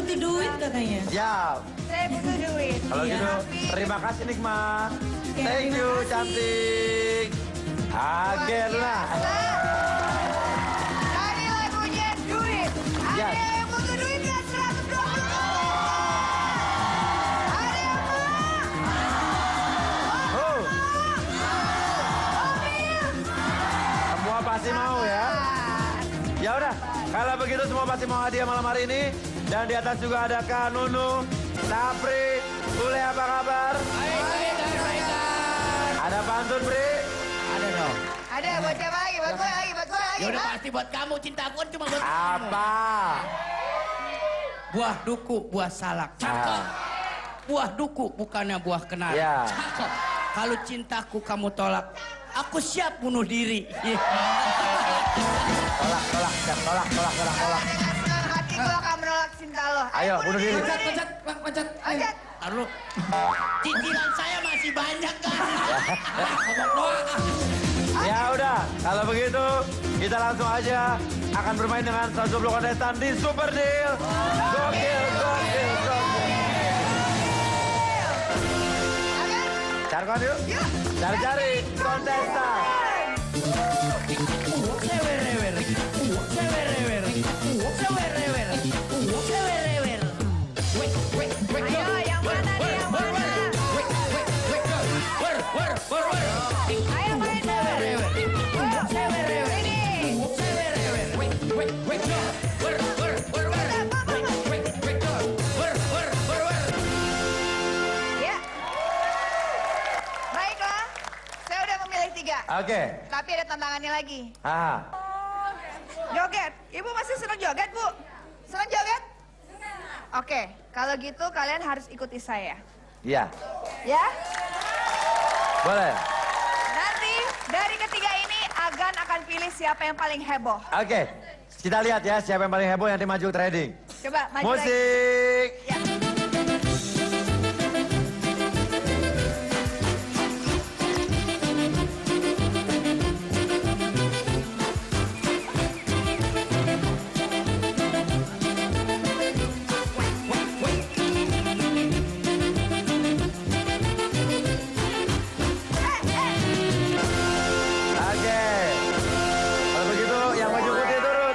butuh duit katanya. Siap. Saya butuh duit. Kalau Iya. gitu, terima kasih Nikma. Thank you, cantik. Akhirnya. Tadi lagunya duit. Ada Yes. yang butuh duit nggak? 120. Ada yang Oh, mobil. semua pasti mau ya. Ya udah, kalau begitu semua pasti mau hadiah malam hari ini. Dan di atas juga ada Kak Nunu, Sapri, Ule apa kabar? Baik. Ada pantun, Pri? Ada dong. Ada buat siapa lagi? Buat gue lagi, buat gue lagi. Ya udah Hah? pasti buat kamu, cintaku kan cuma buat kamu. Apa? Buah duku, buah salak. Cakep. Buah duku bukannya buah kenal. Ya. Cakep. Kalau cintaku kamu tolak, aku siap bunuh diri. Tolak. Dengan senang hati gue akan menolak cinta lo. Ayo, bunuh diri. Pencet. Pencet. Taruh. Cicilan saya masih banyak kan. Ngomong doang. Ya udah, kalau begitu kita langsung aja akan bermain dengan 120 kontestan di Super Deal. Gokil. Cari yuk. Cari kontestan. Ayo, yang mana nih, yang mana? Ayo main Ya. Baiklah, saya udah memilih 3. Oke. Tapi ada tantangannya lagi. Ah, Joget. Ibu masih senang joget, Bu? Senang joget? Oke, kalau gitu kalian harus ikuti saya. iya. Ya? Boleh. Nanti dari ketiga ini Agan akan pilih siapa yang paling heboh. Oke. Kita lihat ya siapa yang paling heboh nanti maju trading. Coba maju lagi. Musik. Ya. Oke. Kalau begitu yang maju putih turun.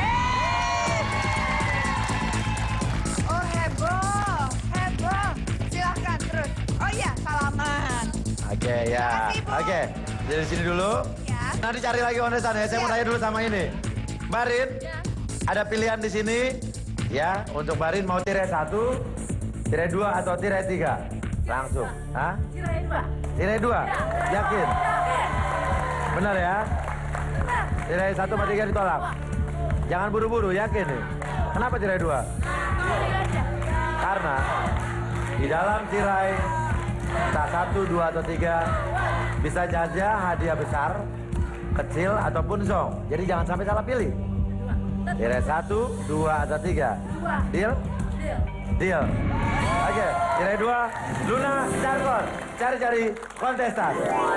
Oh heboh. Silahkan terus. Oh iya, salaman. Oke ya. Makasih, Bu. Oke. Dari sini dulu. Ya. Nanti cari lagi kontestan ya. Saya mau Ya. tanya dulu sama ini. Barin. Ada pilihan di sini. Ya, untuk Barin mau tirai 1, tirai 2 atau tirai 3? Langsung. Hah? Tirai 2. Yakin? Benar ya? Tirai 1 sama 3 ditolak. Jangan buru-buru, yakin nih. Kenapa tirai 2? Karena di dalam tirai entah 1, 2 atau 3 bisa saja hadiah besar, kecil ataupun zong. Jadi jangan sampai salah pilih. Tirai 1, 2 atau 3. Deal? Deal. Oke, tirai 2, Luna Jarkon. Cari-cari kontestan.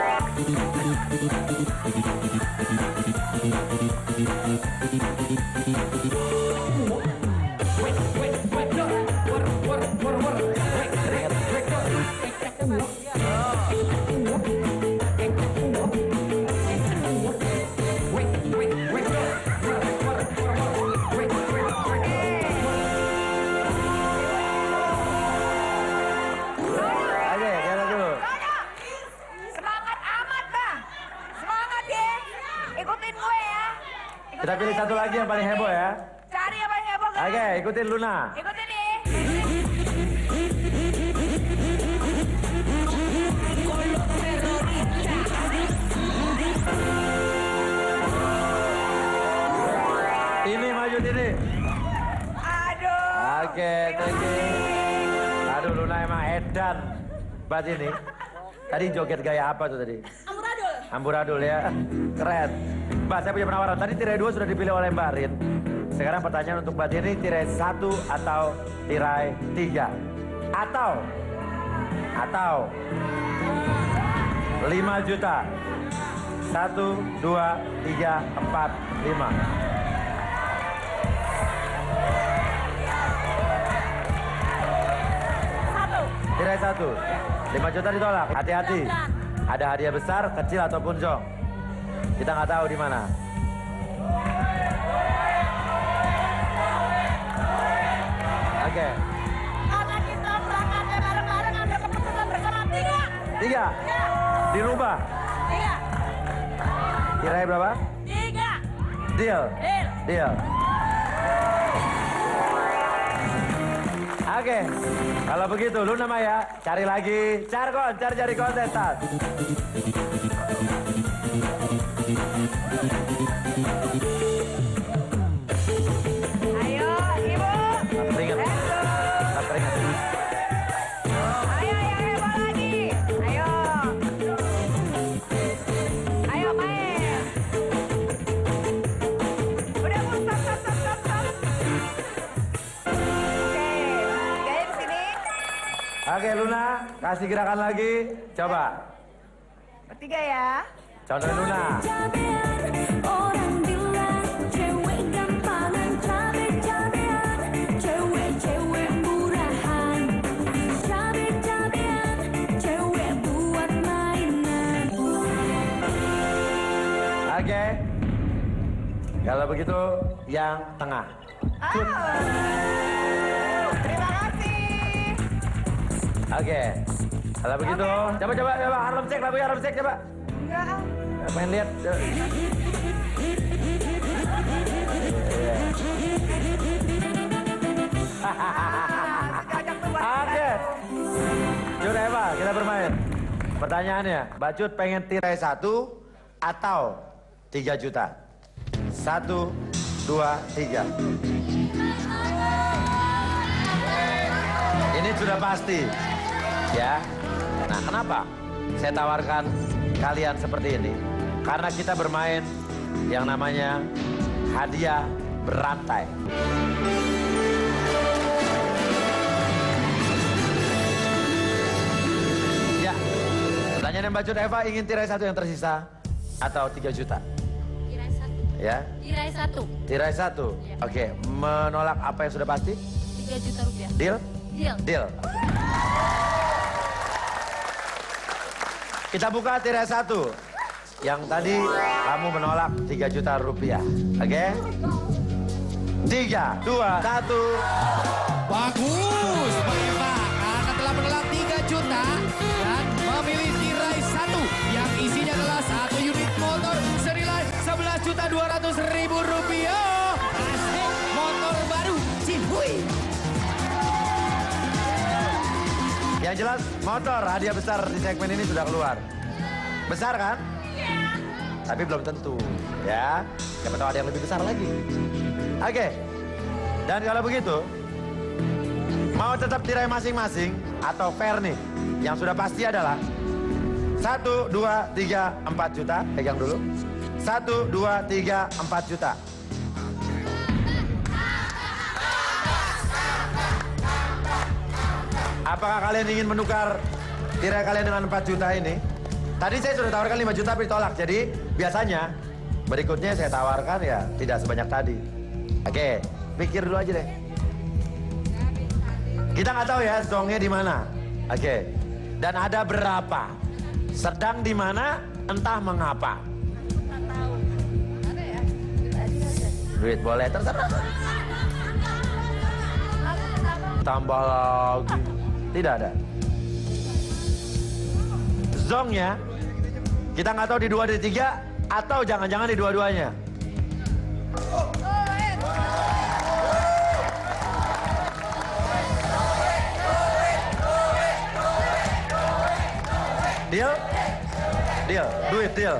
Oke, lihat dulu. Semangat amat, Bang. Semangat ya. Ikutin gue ya. Kita pilih satu lagi yang paling heboh ya. Cari yang paling heboh kan? Oke, ikutin Luna. Ikutin nih. Ini maju sini. Aduh. Oke, thank you. Aduh, Luna emang edan bat ini. Tadi joget gaya apa tuh tadi? Amburadul. Amburadul ya. Keren. Mbak, saya punya penawaran. Tadi tirai 2 sudah dipilih oleh Mbak Rin. Sekarang pertanyaan untuk Mbak ini tirai 1 atau tirai 3? Atau 5 juta. 1, 2, 3, 4, 5. Tirai 1. 5 juta ditolak. Hati-hati. Ada hadiah besar, kecil ataupun zong. Kita nggak tahu di mana. Oke. Karena kita berangkatnya bareng-bareng ada keputusan bersama 3. 3. Dirubah. 3. Tirai berapa? 3. Deal. Deal. Deal. Oke. Kalau begitu, Luna Maya, cari lagi. Carkon, cari kontestan. Ayo, Ibu. Teringat. Teringat. Ayo, bola lagi. Ayo. Ayo, main. Udah, Bu. Stop. Oke. Gaya di sini. Oke, Luna, kasih gerakan lagi. Coba. Bertiga ya. Contohin Luna. Orang bilang cewek gampangan cabe-cabean, cewek-cewek murahan, cabe-cabean, cewek buat mainan. Oke. Kalau begitu, yang tengah. Oh. Terima kasih. Oke. Kalau begitu, coba Harlem cek lagunya, Harlem cek coba. Enggak. Pengen lihat. Cocok tuh buat Oke. Cut Eva, kita bermain. Pertanyaannya, Bacut pengen tirai 1 atau 3 juta? 1, 2, 3. Ini sudah pasti. Ya. Nah, kenapa saya tawarkan kalian seperti ini? Karena kita bermain yang namanya hadiah berantai. Ya, pertanyaan yang Bacut Eva, ingin tirai 1 yang tersisa atau 3 juta? Tirai 1. Ya, Tirai 1. tirai 1. Ya. Oke, menolak apa yang sudah pasti? 3 juta rupiah. Deal? Deal. Deal. Kita buka tirai 1. Yang tadi kamu menolak 3 juta rupiah. Oke? 3, 2, 1. Bagus, Mbak Eva. Karena telah menolak 3 juta dan memilih tirai 1 yang isinya adalah 1 unit motor senilai 11.200.000 rupiah. Asik, motor baru, Cihuy. Yang jelas motor hadiah besar di segmen ini sudah keluar. Besar kan? Tapi belum tentu, ya. Siapa tahu ada yang lebih besar lagi. Oke. Dan kalau begitu, mau tetap tirai masing-masing atau fair nih? Yang sudah pasti adalah 1, 2, 3, 4 juta. Pegang dulu. 1, 2, 3, 4 juta. Apakah kalian ingin menukar tirai kalian dengan 4 juta ini? Tadi saya sudah tawarkan 5 juta tapi ditolak. Jadi biasanya berikutnya saya tawarkan ya tidak sebanyak tadi. Oke, pikir dulu aja deh. Kita nggak tahu ya zongnya di mana. Oke, dan ada berapa? Sedang di mana? Entah mengapa. Duit boleh terserah. Tambah lagi. Tidak ada. Zongnya, kita nggak tahu di 2, di 3, atau jangan-jangan di dua-duanya. Deal? Deal, duit deal.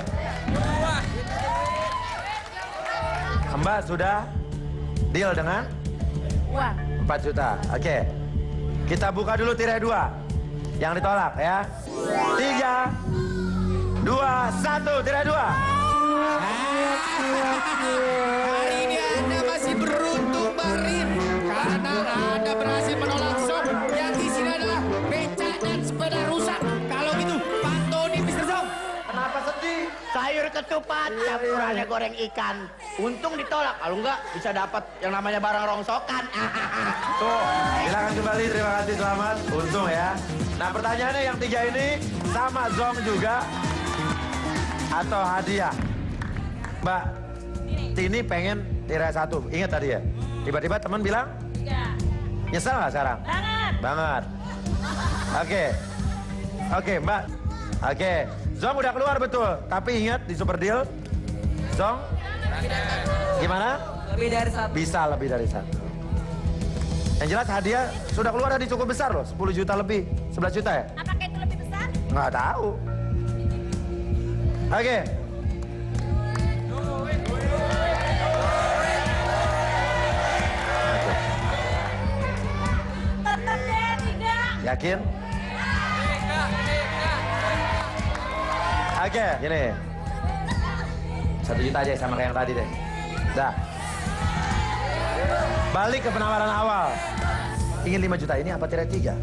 Mbak sudah deal dengan? Uang. 4 juta, oke. Kita buka dulu tirai 2. Yang ditolak ya. 3, 2, 1, tirai 2. Hari ini Anda masih beruntung, Mbak Rin. Karena Anda berhasil menolak zong yang isinya adalah becak dan sepeda rusak. Kalau gitu, Pak Tony Mr. Zong. Kenapa sedih? Sayur ketupat, campurannya goreng ikan. Untung ditolak, kalau enggak bisa dapat yang namanya barang rongsokan. Tuh, silakan kembali. Terima kasih, selamat. Untung ya. Nah pertanyaannya yang 3 ini sama Zong juga atau hadiah? Mbak Tini pengen tirai 1, ingat tadi ya? Tiba-tiba teman bilang? Iya. Nyesel nggak sekarang? Banget. Banget. Oke Mbak. Oke, Zong udah keluar betul. Tapi ingat di Super Deal, Zong gimana? Lebih dari 1. Bisa lebih dari 1. Yang jelas hadiah sudah keluar tadi cukup besar loh, 10 juta lebih, 11 juta ya? Apakah itu lebih besar? Nggak tahu. Oke. Tetap deh, 3. Yakin? Oke, gini. 1 juta aja sama kayak yang tadi deh. Dah. Balik ke penawaran awal. Ingin 5 juta ini apa tirai 3?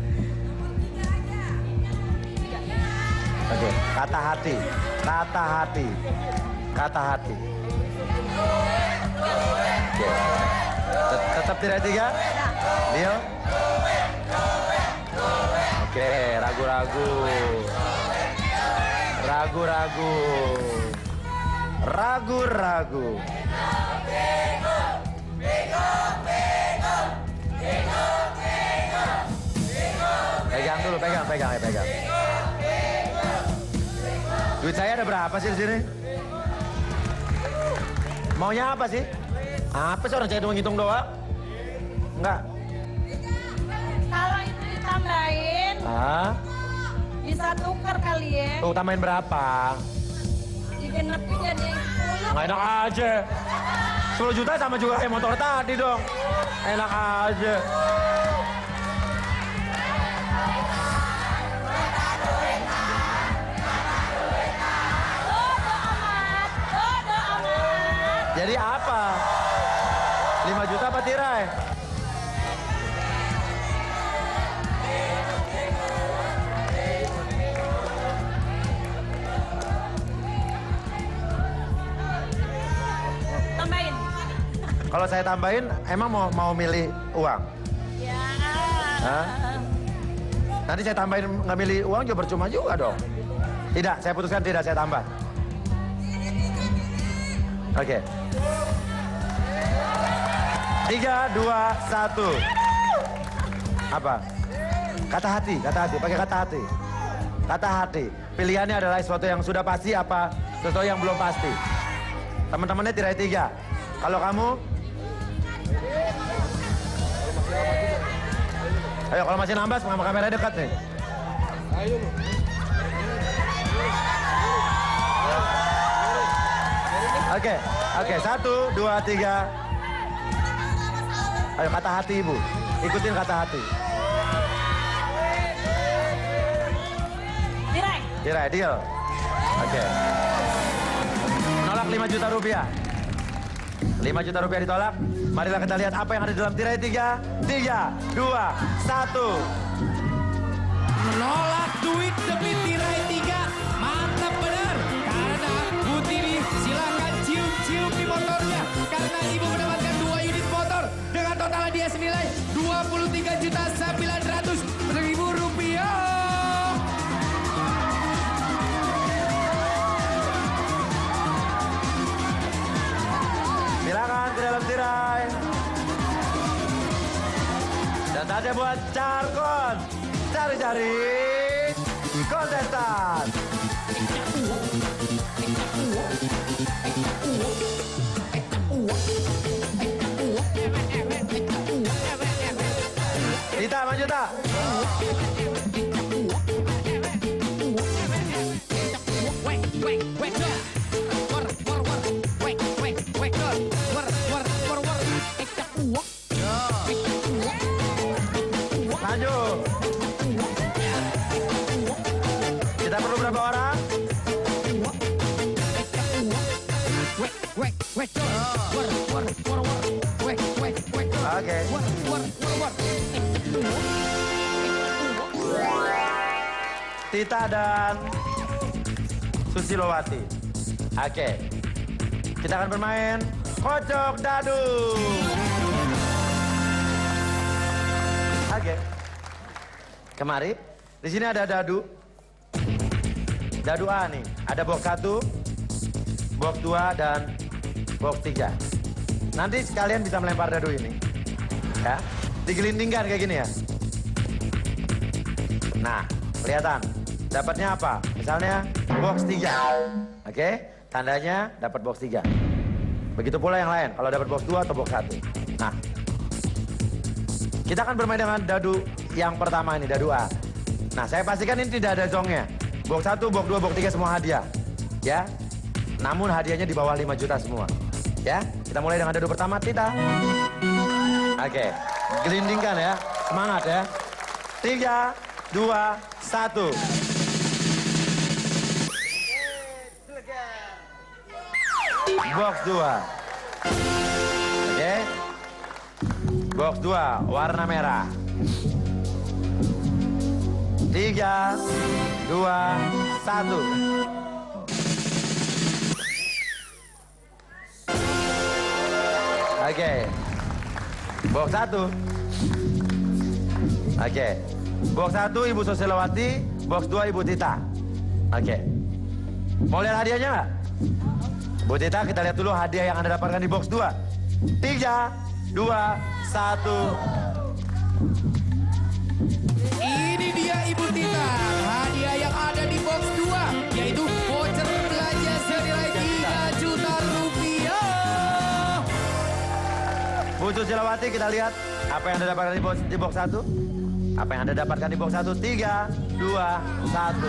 Oke, kata hati. Kata hati. Kata hati. Oke. Tetap tirai 3? Deal? Oke, ragu-ragu. Ragu-ragu. Ragu-ragu. Pegang dulu, pegang. Duit saya ada berapa sih di sini? Maunya apa sih? Apa sih orang saya cuma ngitung doang? Enggak. Kalau itu ditambahin, Ah, bisa tuker kali ya. tuh tambahin berapa? Digenepin jadi 10. Nggak enak aja. 10 juta sama juga kayak motor tadi dong. Enak aja. Bodo amat. Jadi apa? 5 juta apa tirai? Tambahin. Kalau saya tambahin, emang mau milih uang? Ya. Hah? Nanti saya tambahin nggak milih uang juga percuma juga dong. Tidak, saya putuskan tidak, saya tambah. Oke. 3, 2, 1. Apa? Kata hati, pakai kata hati. Kata hati. Pilihannya adalah sesuatu yang sudah pasti apa sesuatu yang belum pasti. Teman-temannya tirai 3. Kalau kamu? Ayo kalau masih nambah sama kamera dekat nih. Oke, 1, 2, 3. Ayo kata hati ibu, ikutin kata hati. Tirai. Tirai, deal. Oke. Nolak 5 juta rupiah. 5 juta rupiah ditolak. Marilah kita lihat apa yang ada di dalam tirai 3. 3, 2, 1. Menolak duit demi tirai 3. Mantap benar. Karena Bu Tini silakan cium-cium di motornya. Karena ibu mendapatkan 2 unit motor. Dengan total hadiah senilai 23.900.000 rupiah. Silakan ke dalam tirai. Dan saatnya buat Carkon. Cari-cari kontestan. Dita, maju tak? Maju. Kita perlu berapa orang? Oke. Tita dan Susilowati. Oke. Kita akan bermain kocok dadu. Oke. Kemari. Di sini ada dadu. Dadu A nih. Ada box 1, box 2, dan box 3. Nanti kalian bisa melempar dadu ini. Ya. Digelindingkan kayak gini ya. Nah, kelihatan. Dapatnya apa? Misalnya box 3. Oke? Tandanya dapat box 3. Begitu pula yang lain. Kalau dapat box 2 atau box 1. Nah. Kita akan bermain dengan dadu yang pertama ini, dadu A. Nah, saya pastikan ini tidak ada zongnya. Box 1, box 2, box 3 semua hadiah. Ya. Namun hadiahnya di bawah 5 juta semua. Ya. Kita mulai dengan dadu pertama, Tita. Oke. Gelindingkan ya. Semangat ya. 3, 2, 1. Box 2. Oke. Box 2 warna merah. 3, 2, 1. Oke. Box 1. Oke. Box 1 Ibu Susilowati, box 2 Ibu Tita. Oke. Mau lihat hadiahnya nggak? Bu Tita, kita lihat dulu hadiah yang Anda dapatkan di box 2. 3, 2, 1. Ini dia Ibu Tita, hadiah yang ada di box 2, yaitu voucher belanja senilai 3 juta rupiah. Bu Susilowati, kita lihat apa yang Anda dapatkan di box 1. Apa yang Anda dapatkan di box 1. 3, 2, 1.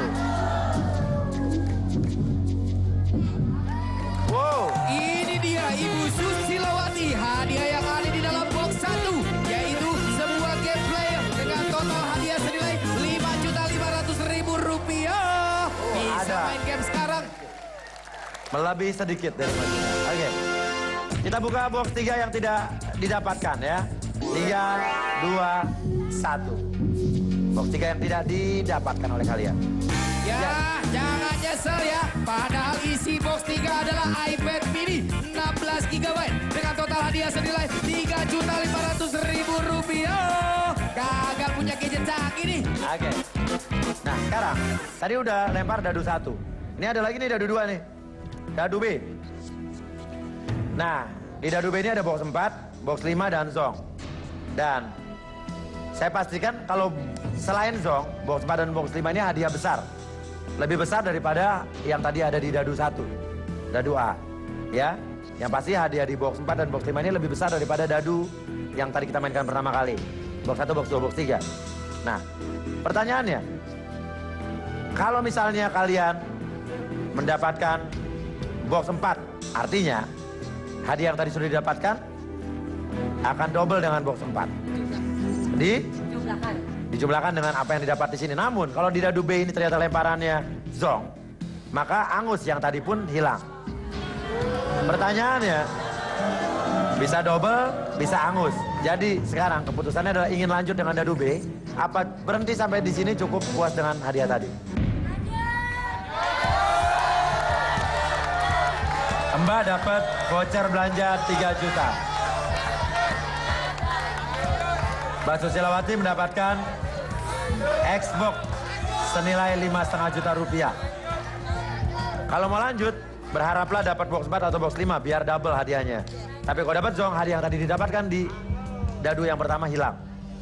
Wow. Ini dia Ibu Susilowati, hadiah yang ada di dalam box 1, yaitu sebuah game player dengan total hadiah senilai 5.500.000 rupiah. Bisa ada. main game sekarang. Melebihi sedikit dari majunya. Oke. Kita buka box 3 yang tidak didapatkan ya. 3, 2, 1. Box 3 yang tidak didapatkan oleh kalian. Ya, jangan nyesel ya. Padahal isi box 3 adalah iPad mini 16 GB dengan total hadiah senilai 3.500.000 rupiah. Gagal punya gadget canggih nih. Oke. Nah, sekarang tadi udah lempar dadu 1. Ini ada lagi nih dadu 2 nih. Dadu B. Nah, di dadu B ini ada box 4, box 5 dan zong. Dan saya pastikan kalau selain zong, box 4 dan box 5 ini hadiah besar. Lebih besar daripada yang tadi ada di dadu 1. Dadu A. Ya. Yang pasti hadiah di box 4 dan box 5 ini lebih besar daripada dadu yang tadi kita mainkan pertama kali. Box 1, box 2, box 3. Nah, pertanyaannya. Kalau misalnya kalian mendapatkan box 4, artinya hadiah yang tadi sudah didapatkan akan double dengan box 4. Dijumlahkan dengan apa yang didapat di sini. Namun kalau di dadu B ini ternyata lemparannya zong, maka angus yang tadi pun hilang. Pertanyaannya, bisa double, bisa angus. Jadi sekarang keputusannya adalah ingin lanjut dengan dadu B, apa berhenti sampai di sini cukup puas dengan hadiah tadi? Mbak dapat voucher belanja 3 juta. Mbak Susilowati mendapatkan Xbox senilai 5,5 juta rupiah. Kalau mau lanjut, berharaplah dapat box 4 atau box 5 biar double hadiahnya. Tapi kalau dapat zong, hadiah yang tadi didapatkan di dadu yang pertama hilang.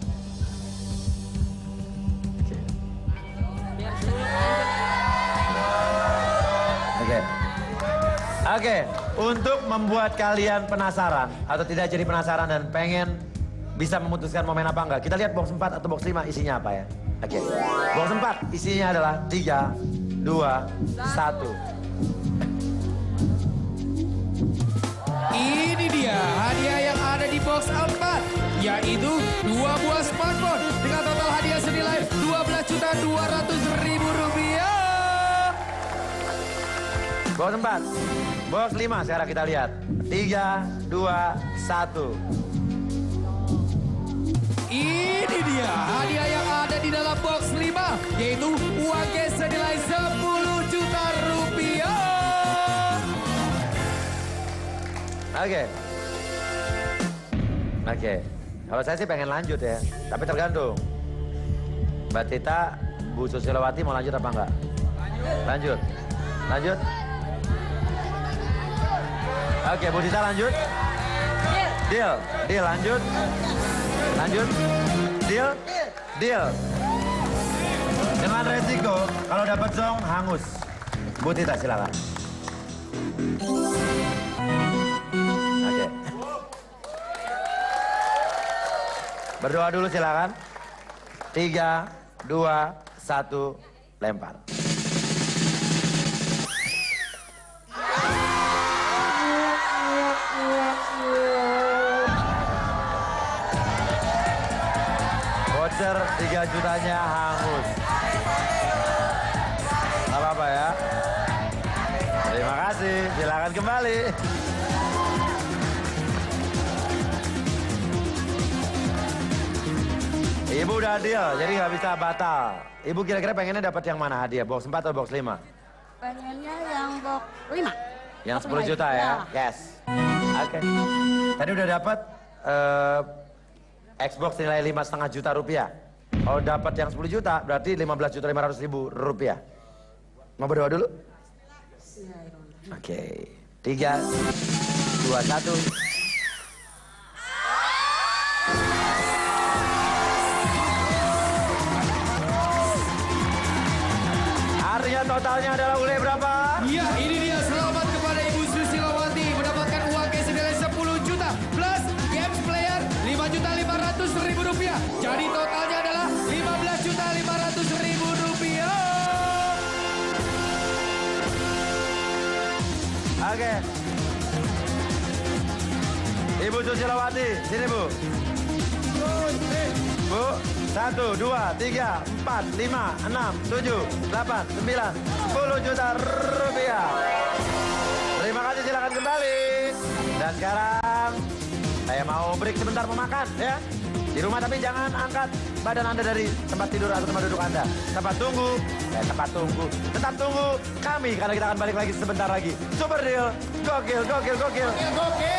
Oke, untuk membuat kalian penasaran atau tidak jadi penasaran dan pengen bisa memutuskan mau main apa enggak, kita lihat box 4 atau box 5 isinya apa ya. Oke. Box 4 isinya adalah 3, 2, 1. Ini dia hadiah yang ada di box 4, yaitu 2 buah smartphone dengan total hadiah senilai 12.200.000 rupiah. Box 4. Box 5 sekarang kita lihat. 3, 2, 1. Ini dia hadiah yang ada di dalam box 5, yaitu uang cash senilai 10 juta rupiah. Oke. Kalau saya sih pengen lanjut ya, tapi tergantung. Mbak Tita Bu Susilowati mau lanjut apa enggak? Lanjut. Lanjut. Oke, Bu Dita lanjut. Deal. Deal lanjut. Lanjut. Deal. Deal. Dengan resiko kalau dapat zong hangus. Bu Dita silakan. Oke. Berdoa dulu silakan. 3, 2, 1, lempar. Voucher 3 jutanya hangus. Gak apa-apa ya. Terima kasih, silakan kembali. Ibu udah deal, jadi nggak bisa batal. Ibu kira-kira pengennya dapat yang mana hadiah? Box 4 atau box 5? Pengennya yang box 5. Yang 10 juta ya? Yes. Oke. Tadi udah dapat Xbox nilai 5,5 juta rupiah. Kalau dapat yang 10 juta, berarti 15.500.000 rupiah. Mau berdoa dulu? Oke. 3, 2, 1. Artinya totalnya adalah oleh berapa? Ya, ini dia. Selamat kepada Ibu Susilowati mendapatkan uang cash senilai 10 juta plus games player 5.500.000 rupiah. Jadi totalnya adalah 15.500.000 rupiah. Oke. Ibu Susilowati, sini Bu. Bu, 1, 2, 3, 4, 5, 6, 7, 8, 9, 10 juta rupiah. Terima kasih, silakan kembali. Dan sekarang saya mau break sebentar mau makan ya. Di rumah tapi jangan angkat badan Anda dari tempat tidur atau tempat duduk Anda. Tempat tunggu, tetap tunggu kami karena kita akan balik lagi sebentar lagi. Super deal, gokil, gokil, gokil. Gokil.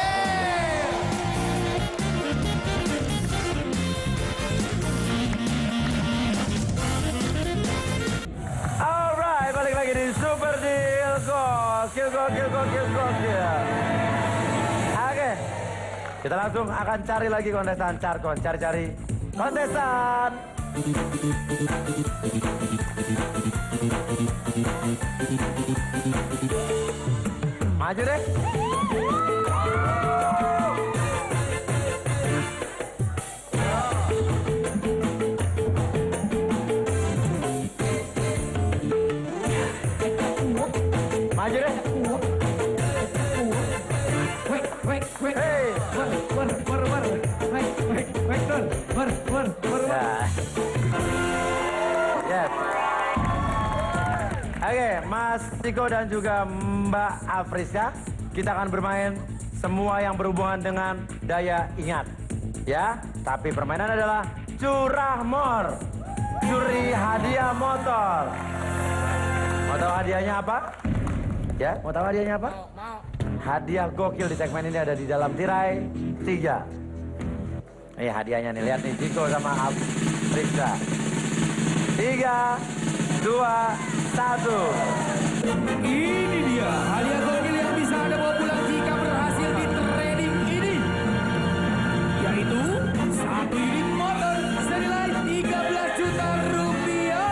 Alright, balik lagi di Super Deal. Gokil, gokil, gokil, gokil. Oke. Kita langsung akan cari lagi kontestan. Cari kontestan. Maju deh. Maju deh. Yes. Oke, Mas Tiko dan juga Mbak Afriska, kita akan bermain semua yang berhubungan dengan daya ingat. Ya, tapi permainan adalah curah mor. Curi hadiah motor. Mau tahu hadiahnya apa? Ya, mau tahu hadiahnya apa? Mau. Hadiah gokil di segmen ini ada di dalam tirai 3. Nih hadiahnya nih, lihat nih Tiko sama Afriska. 3, 2, 1. Ini dia hadiah gokil yang bisa Anda bawa pulang jika berhasil di trading ini. Yaitu 1 unit motor senilai 13 juta rupiah.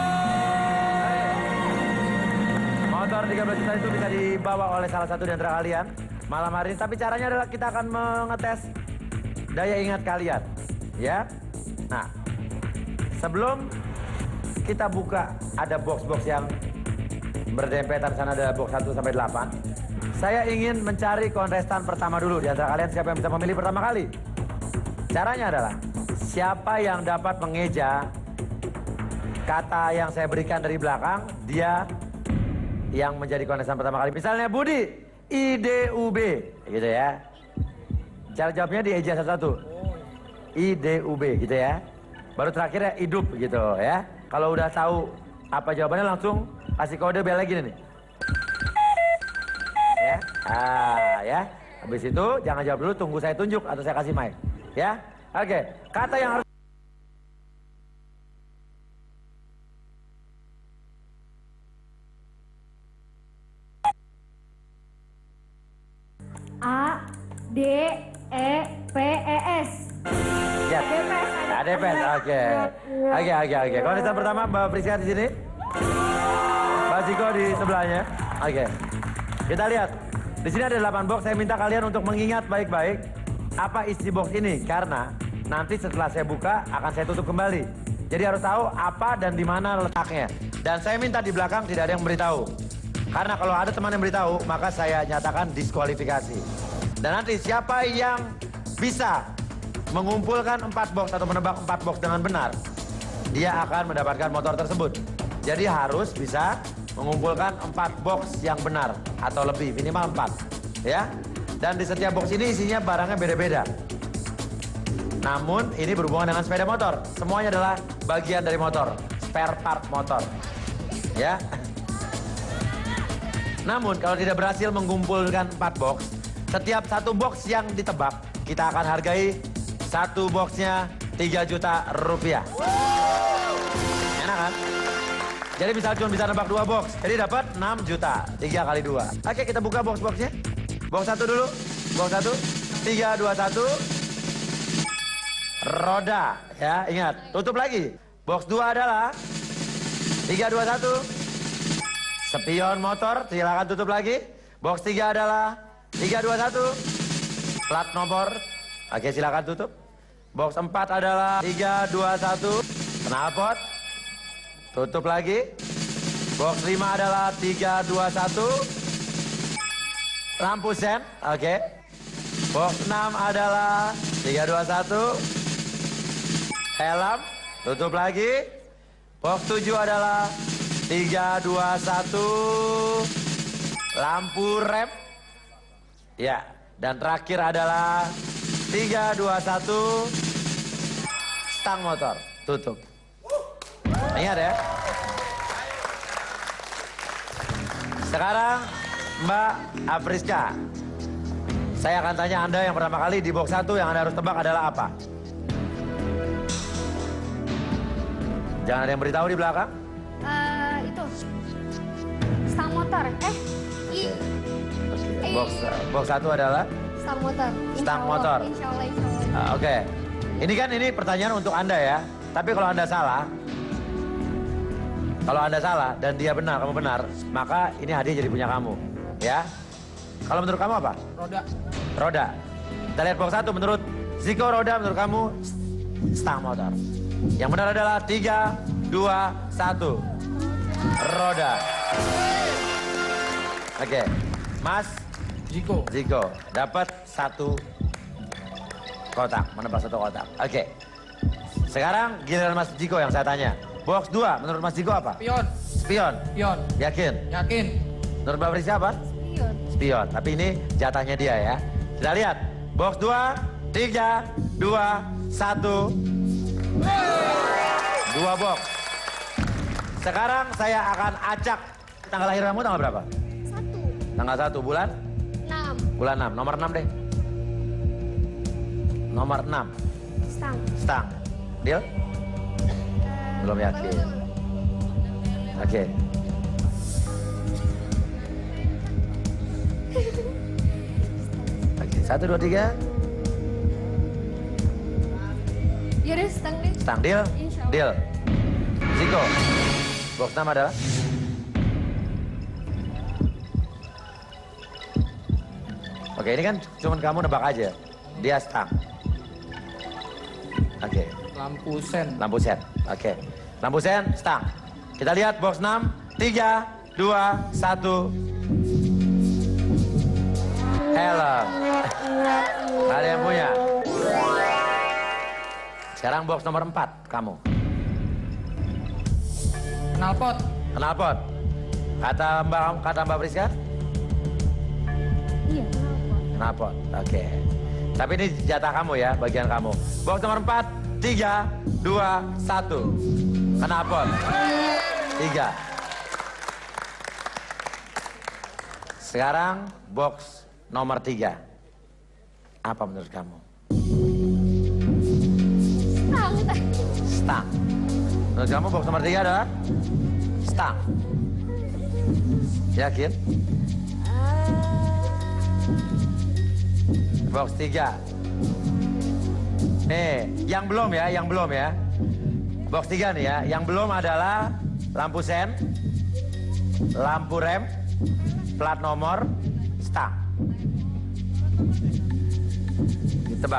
Motor 13 juta itu bisa dibawa oleh salah satu di antara kalian malam hari ini. Tapi caranya adalah kita akan mengetes daya ingat kalian. Ya. Nah, sebelum kita buka ada box-box yang berdempetan, sana ada box 1 sampai 8. Saya ingin mencari kontestan pertama dulu di antara kalian, siapa yang bisa memilih pertama kali. Caranya adalah siapa yang dapat mengeja kata yang saya berikan dari belakang, dia yang menjadi kontestan pertama kali. Misalnya Budi, IDUB, gitu ya. Cara jawabnya dieja satu-satu. IDUB, gitu ya. Baru terakhirnya hidup, gitu ya. Kalau udah tahu apa jawabannya langsung kasih kode bel lagi nih. Ya, ya. Habis itu jangan jawab dulu, tunggu saya tunjuk atau saya kasih mic. Ya, oke. Kata yang harus DEPES. Ya. DPS. DPS. Oke. Oke. Kontestan pertama Mbak Priska di sini. Mbak Ziko di sebelahnya. Oke. Kita lihat. Di sini ada 8 box. Saya minta kalian untuk mengingat baik-baik apa isi box ini karena nanti setelah saya buka akan saya tutup kembali. Jadi harus tahu apa dan di mana letaknya. Dan saya minta di belakang tidak ada yang memberitahu. Karena kalau ada teman yang beritahu, maka saya nyatakan diskualifikasi. Dan nanti siapa yang bisa mengumpulkan 4 box atau menebak 4 box dengan benar, dia akan mendapatkan motor tersebut. Jadi harus bisa mengumpulkan 4 box yang benar atau lebih, minimal 4. Ya. Dan di setiap box ini isinya barangnya beda-beda. Namun ini berhubungan dengan sepeda motor. Semuanya adalah bagian dari motor, spare part motor. Ya. Namun kalau tidak berhasil mengumpulkan 4 box, setiap 1 box yang ditebak, kita akan hargai 1 boxnya 3 juta rupiah. Enak kan? Jadi misal cuma bisa nebak 2 box, jadi dapat 6 juta, 3 kali 2. Oke, kita buka box-boxnya. Box 1 dulu, box 1, 3, 2, 1. Roda, ya ingat, tutup lagi. Box 2 adalah 3, 2, 1. Spion motor, silakan tutup lagi. Box 3 adalah 3, 2, 1. Plat nomor, oke silakan tutup. Box 4 adalah 3, 2, 1. Knalpot. Tutup lagi. Box 5 adalah 3, 2, 1. Lampu sen, oke. Box 6 adalah 3, 2, 1. Helm, tutup lagi. Box 7 adalah 3, 2, 1. Lampu rem. Ya, dan terakhir adalah 3, 2, 1. Stang motor, tutup. Ingat ya. Sekarang Mbak Apriska, saya akan tanya Anda yang pertama kali di box 1 yang Anda harus tebak adalah apa? Jangan ada yang beritahu di belakang. Itu stang motor. Box 1 adalah Stang motor. Stang motor. Insya Allah. Oke. Ini pertanyaan untuk Anda ya. Tapi kalau Anda salah dan dia benar, kamu benar, maka ini hadiah jadi punya kamu, ya. Kalau menurut kamu apa? Roda. Kita lihat box 1 menurut Ziko roda, menurut kamu stang motor. Yang benar adalah 3, 2, 1. Roda. Oke. Mas Ziko dapat 1 kotak, menebak 1 kotak. Oke. Sekarang giliran Mas Ziko yang saya tanya. Box 2 menurut Mas Ziko apa? Spion. Yakin? Menurut Mbak Priska apa? Spion. Tapi ini jatahnya dia ya. Kita lihat. Box 2, 3, 2, 1. 2 box. Sekarang saya akan acak. Tanggal lahir kamu tanggal berapa? 1. Tanggal 1 bulan? 6. Bulan 6. Nomor 6 deh. Nomor 6. Stang. Deal? Belum yakin. Oke. Oke, 1, 2, 3. Yaudah, stang deh. Stang, deal? Insya Allah. Deal. Ziko. Box 6 adalah? Oke, ini kan cuma kamu nebak aja. Dia stang. Oke. Lampu sen. Oke. Lampu sen, stang. Kita lihat box 6. 3, 2, 1. Helm. Nggak ada yang punya. Sekarang box nomor 4, kamu. Knalpot. Kata Mbak Priska? Iya, Knalpot. Oke. Tapi ini jatah kamu ya, bagian kamu. Box nomor 4, 3, 2, 1. Knalpot. 3. Sekarang box nomor 3. Apa menurut kamu? Stang. Menurut kamu box nomor 3 adalah? Stang. Yakin? Box 3. Nih, yang belum ya. Box 3 nih ya. Yang belum adalah lampu sen, lampu rem, plat nomor, stang. Ditebak.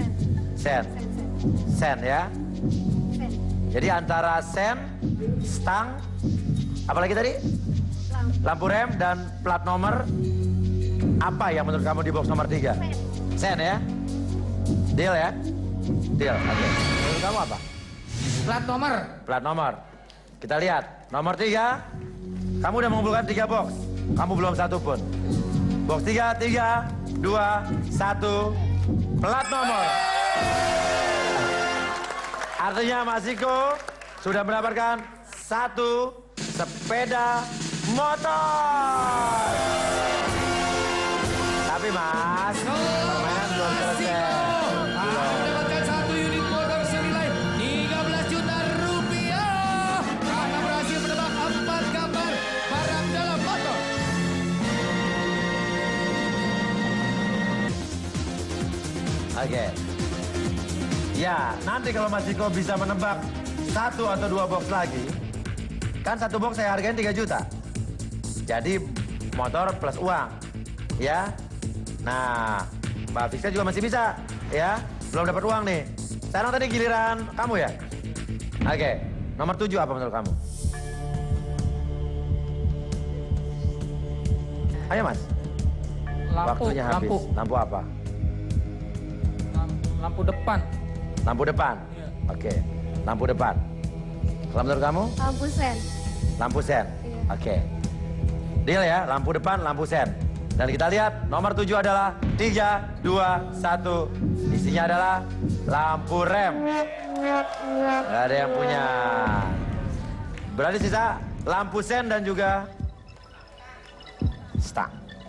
Sen ya. Jadi antara sen, stang, apalagi tadi? Lampu rem dan plat nomor. Apa yang menurut kamu di box nomor 3? Sen ya? Deal ya? Deal, oke. Menurut kamu apa? Plat nomor. Plat nomor. Kita lihat. Nomor 3. Kamu udah mengumpulkan 3 box. Kamu belum satu pun. Box 3, 3, 2, 1. Plat nomor. Artinya Mas Ziko sudah mendapatkan 1 sepeda motor. Tapi Mas, permainan belum selesai. Mendapatkan 1 unit motor senilai 13 juta rupiah. Karena berhasil menebak 4 gambar barang dalam motor. Oke. Ya, nanti kalau Mas Ziko bisa menebak 1 atau 2 box lagi, kan 1 box saya hargain 3 juta. Jadi motor plus uang, ya. Nah, Mbak Fiska juga masih bisa, ya. Belum dapat uang nih. Sekarang tadi giliran kamu ya. Oke, nomor 7 apa menurut kamu? Ayo Mas. Waktunya habis. Lampu apa? Lampu depan. Lampu depan. Iya. Oke. Lampu depan. Kalau menurut kamu? Lampu sen. Lampu sen. Iya. Oke. Deal ya, lampu depan, lampu sen. Dan kita lihat nomor 7 adalah 3, 2, 1. Isinya adalah lampu rem. Gak ada yang punya. Berarti sisa lampu sen dan juga stang.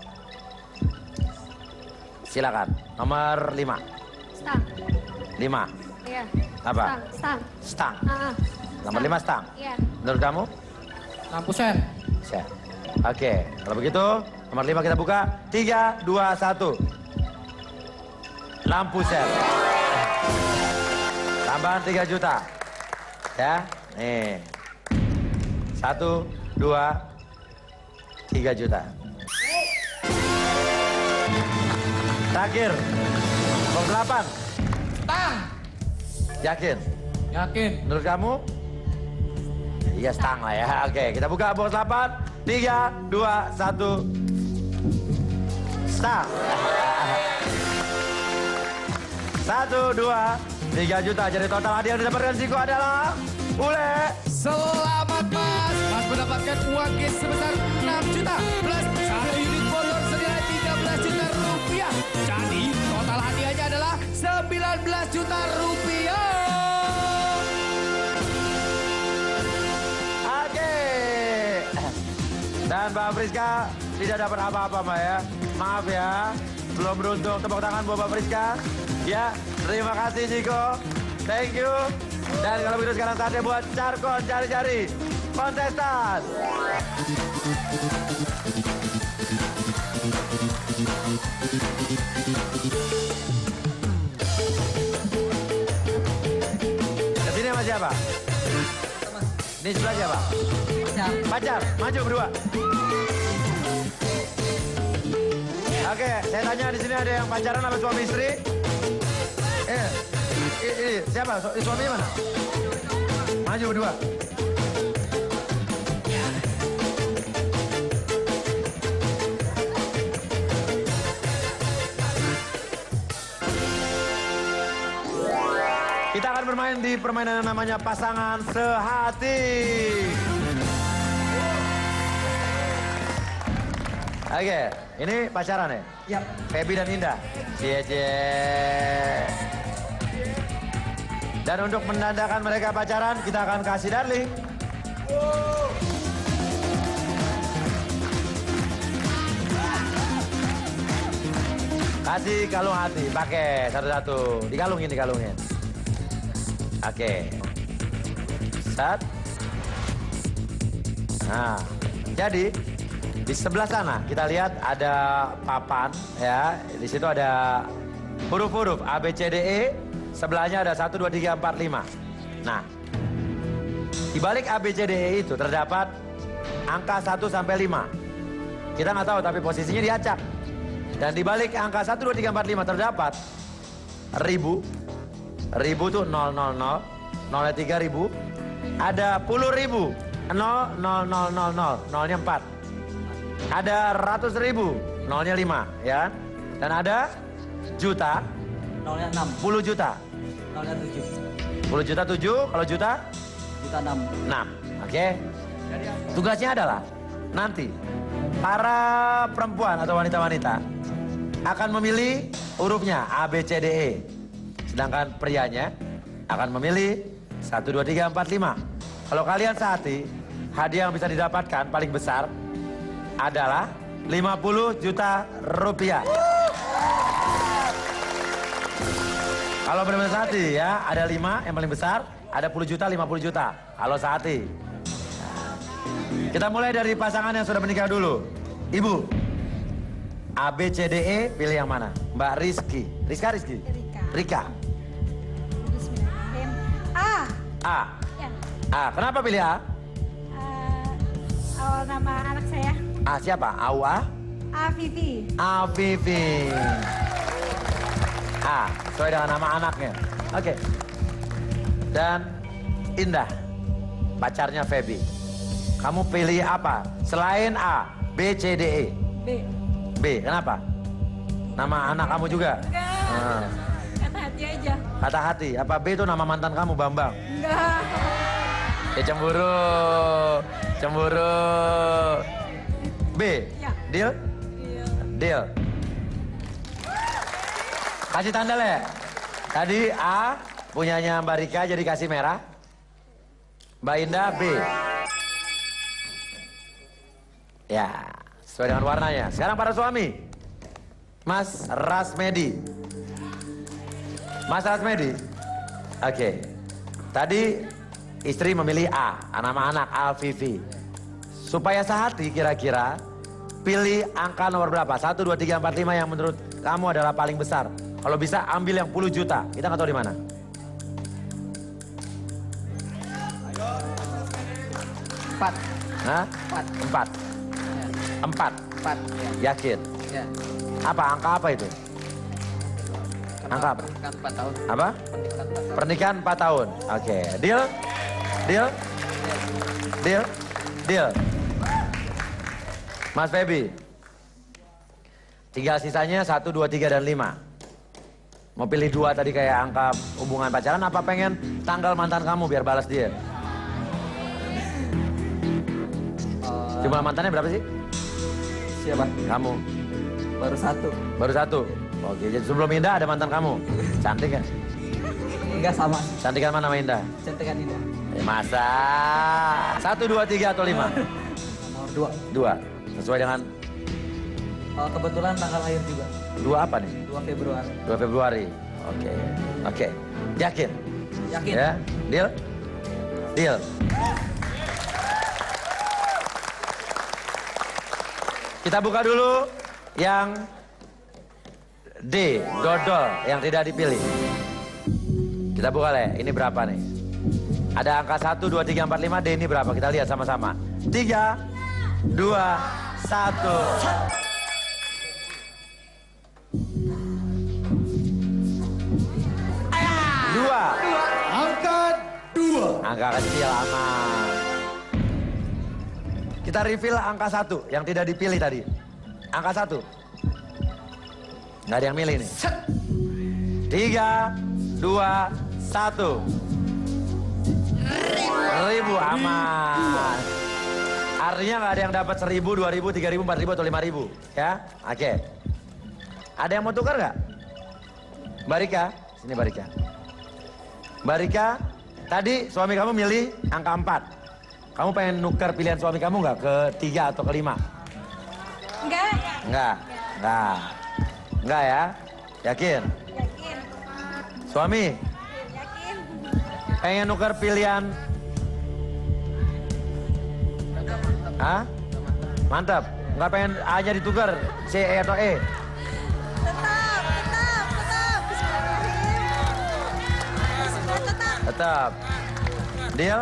Silakan. Nomor 5. Stang. 5. Iya. Apa? Stang. Stang. Ah, Nomor 5 stang. Iya. Menurut kamu? Lampu sen. Sen. Oke, kalau begitu nomor 5 kita buka. 3, 2, 1. Lampu sen. Tambahan 3 juta. Ya, nih. 1, 2, 3 juta. Terakhir. Box 8. Stang. Yakin? Yakin. Menurut kamu? Iya, stang lah ya. Oke, kita buka box 8. 3, 2, 1. Stang. 1, 2, 3 juta. Jadi total hadiah yang didapatkan Ziko adalah Ule. Selamat Mas. Mas mendapatkan uang cash sebesar 6 juta plus 1 unit motor senilai 13 juta rupiah. Jadi total hadiahnya adalah 19 juta rupiah. Oke. Dan Mbak Friska tidak dapat apa-apa Mbak ya. Maaf ya. Belum beruntung. Tepuk tangan buat Mbak Friska. Ya, terima kasih Ziko. Thank you. Dan kalau begitu sekarang saatnya buat Carkon cari-cari kontestan. Kesini sama siapa? Ini sebelah siapa? Pacar. Maju berdua. Oke, saya tanya di sini ada yang pacaran apa suami istri? Ini siapa? Suaminya mana? Maju berdua. Kita akan bermain di permainan yang namanya pasangan sehati. Oke, ini pacaran ya? Yap. Feby dan Indah. Cie. Dan untuk menandakan mereka pacaran, kita akan kasih darling. Kasih kalung hati, pakai satu-satu. Dikalungin. Oke. Set. Nah, jadi di sebelah sana kita lihat ada papan ya. Di situ ada huruf-huruf A, B, C, D, E. Sebelahnya ada 1, 2, 3, 4, 5. Nah, di balik A, B, C, D, E itu terdapat angka 1 sampai 5. Kita nggak tahu, tapi posisinya diacak. Dan di balik angka 1, 2, 3, 4, 5 terdapat ribu. Ribu tuh 0, 0, 0. 0-nya 3.000. Ada puluh ribu. 0, 0, 0, 0, 0. 0-nya 4. Ada ratus ribu. 0-nya 5. Ya. Dan ada juta. 0-nya 6. 10 juta. 0-nya 7. 10 juta 7. Kalau juta? Juta 6. 6. Oke. Tugasnya adalah nanti para perempuan atau wanita-wanita akan memilih hurufnya A, B, C, D, E. Sedangkan prianya akan memilih 1, 2, 3, 4, 5. Kalau kalian sehati, hadiah yang bisa didapatkan paling besar adalah 50 juta rupiah. Kalau benar-benar sehati ya, ada 5 yang paling besar, ada 10 juta, 50 juta. Kalau sehati. Kita mulai dari pasangan yang sudah menikah dulu. Ibu, A, B, C, D, E, pilih yang mana? Mbak Rizky. Rizky? Rika. Bismillahirrahmanirrahim. A. A. Ya. A. Kenapa pilih A? Awal nama anak saya. A siapa? Awa? Afifi. Afifi. A. Sesuai dengan nama anaknya. Oke. Dan Indah. Pacarnya Feby. Kamu pilih apa? Selain A, B, C, D, E. B. B. Kenapa? Nama anak kamu juga? Enggak. Kata hati aja. Kata hati. Apa B itu nama mantan kamu, Bambang? Enggak. Ya cemburu. Cemburu. B. Ya. Deal? Iya. Deal. Kasih tanda le. Tadi A punyanya Mbak Rika jadi kasih merah. Mbak Indah B. Ya, sesuai dengan warnanya. Sekarang para suami. Mas Rasmedi. Mas Rasmedi. Oke. Tadi istri memilih A, nama anak Alfifi. Supaya sehati kira-kira pilih angka nomor berapa? 1, 2, 3, 4, 5 yang menurut kamu adalah paling besar. Kalau bisa ambil yang 10 juta. Kita nggak tahu di mana. Empat. Hah? 4. 4. Yakin? Ya. Apa? Angka apa itu? Angka apa? Pernikahan 4 tahun. Apa? Pernikahan 4 tahun. Oke. Deal? Deal? Deal? Deal? Mas Feby. Tinggal sisanya 1, 2, 3, dan 5. Mau pilih 2 tadi kayak angka hubungan pacaran, apa pengen tanggal mantan kamu biar balas dia? Jumlah mantannya berapa sih? Siapa? Kamu. Baru 1. Baru 1? Oke, jadi sebelum Indah ada mantan kamu? Cantik kan? Enggak sama. Cantikan mana sama Indah? Cantikan ini. Masa? 1, 2, 3, atau 5? Nomor 2. 2. Sesuai dengan Kebetulan tanggal lahir juga. 2 apa nih? 2 Februari. 2 Februari. Oke. Oke. Yakin? Yakin? Ya? Deal? Deal. Kita buka dulu yang D, dodol, yang tidak dipilih. Kita buka le, ini berapa nih? Ada angka 1, 2, 3, 4, 5, D ini berapa? Kita lihat sama-sama. 3, 2, 1. Angka 2. Angka kecil aman. Kita reveal angka 1 yang tidak dipilih tadi. Angka 1. Nggak ada yang milih nih. 3, 2, 1. 1000 aman. Artinya nggak ada yang dapat 1000, 2000, 3000, 4000 atau 5000. Ya, oke. Ada yang mau tukar nggak? Mbak Rika, sini Mbak Rika. Mbak Rika, tadi suami kamu milih angka 4. Kamu pengen nuker pilihan suami kamu nggak ke 3 atau ke 5? Enggak. Enggak. Enggak. Enggak ya? Yakin? Yakin. Suami, Yakin. pengen nuker pilihan? Hah? Mantap. Nggak pengen A-nya ditukar, C, E atau E? Tetap. Tetap. Deal?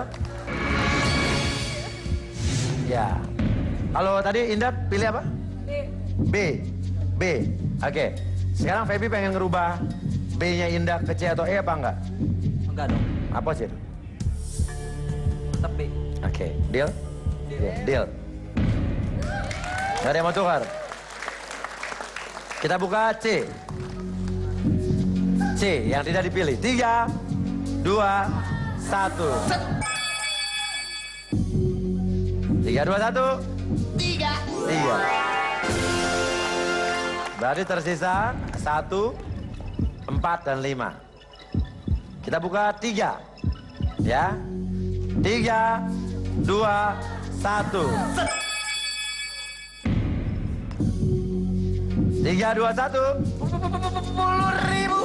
Ya. Kalau tadi Indah pilih apa? B. B. Oke. Sekarang Feby pengen ngerubah B-nya Indah ke C atau E apa enggak? Enggak dong. Apa sih? Tetap B. Oke. Deal? Deal. Gak ada yang mau tukar. Kita buka C. C yang tidak dipilih. 3, 2, 1. 3, 2, 1. 3. Berarti tersisa 1, 4, dan 5. Kita buka 3. Ya. 3, 2, 1. 3, 2, 1. 10.000.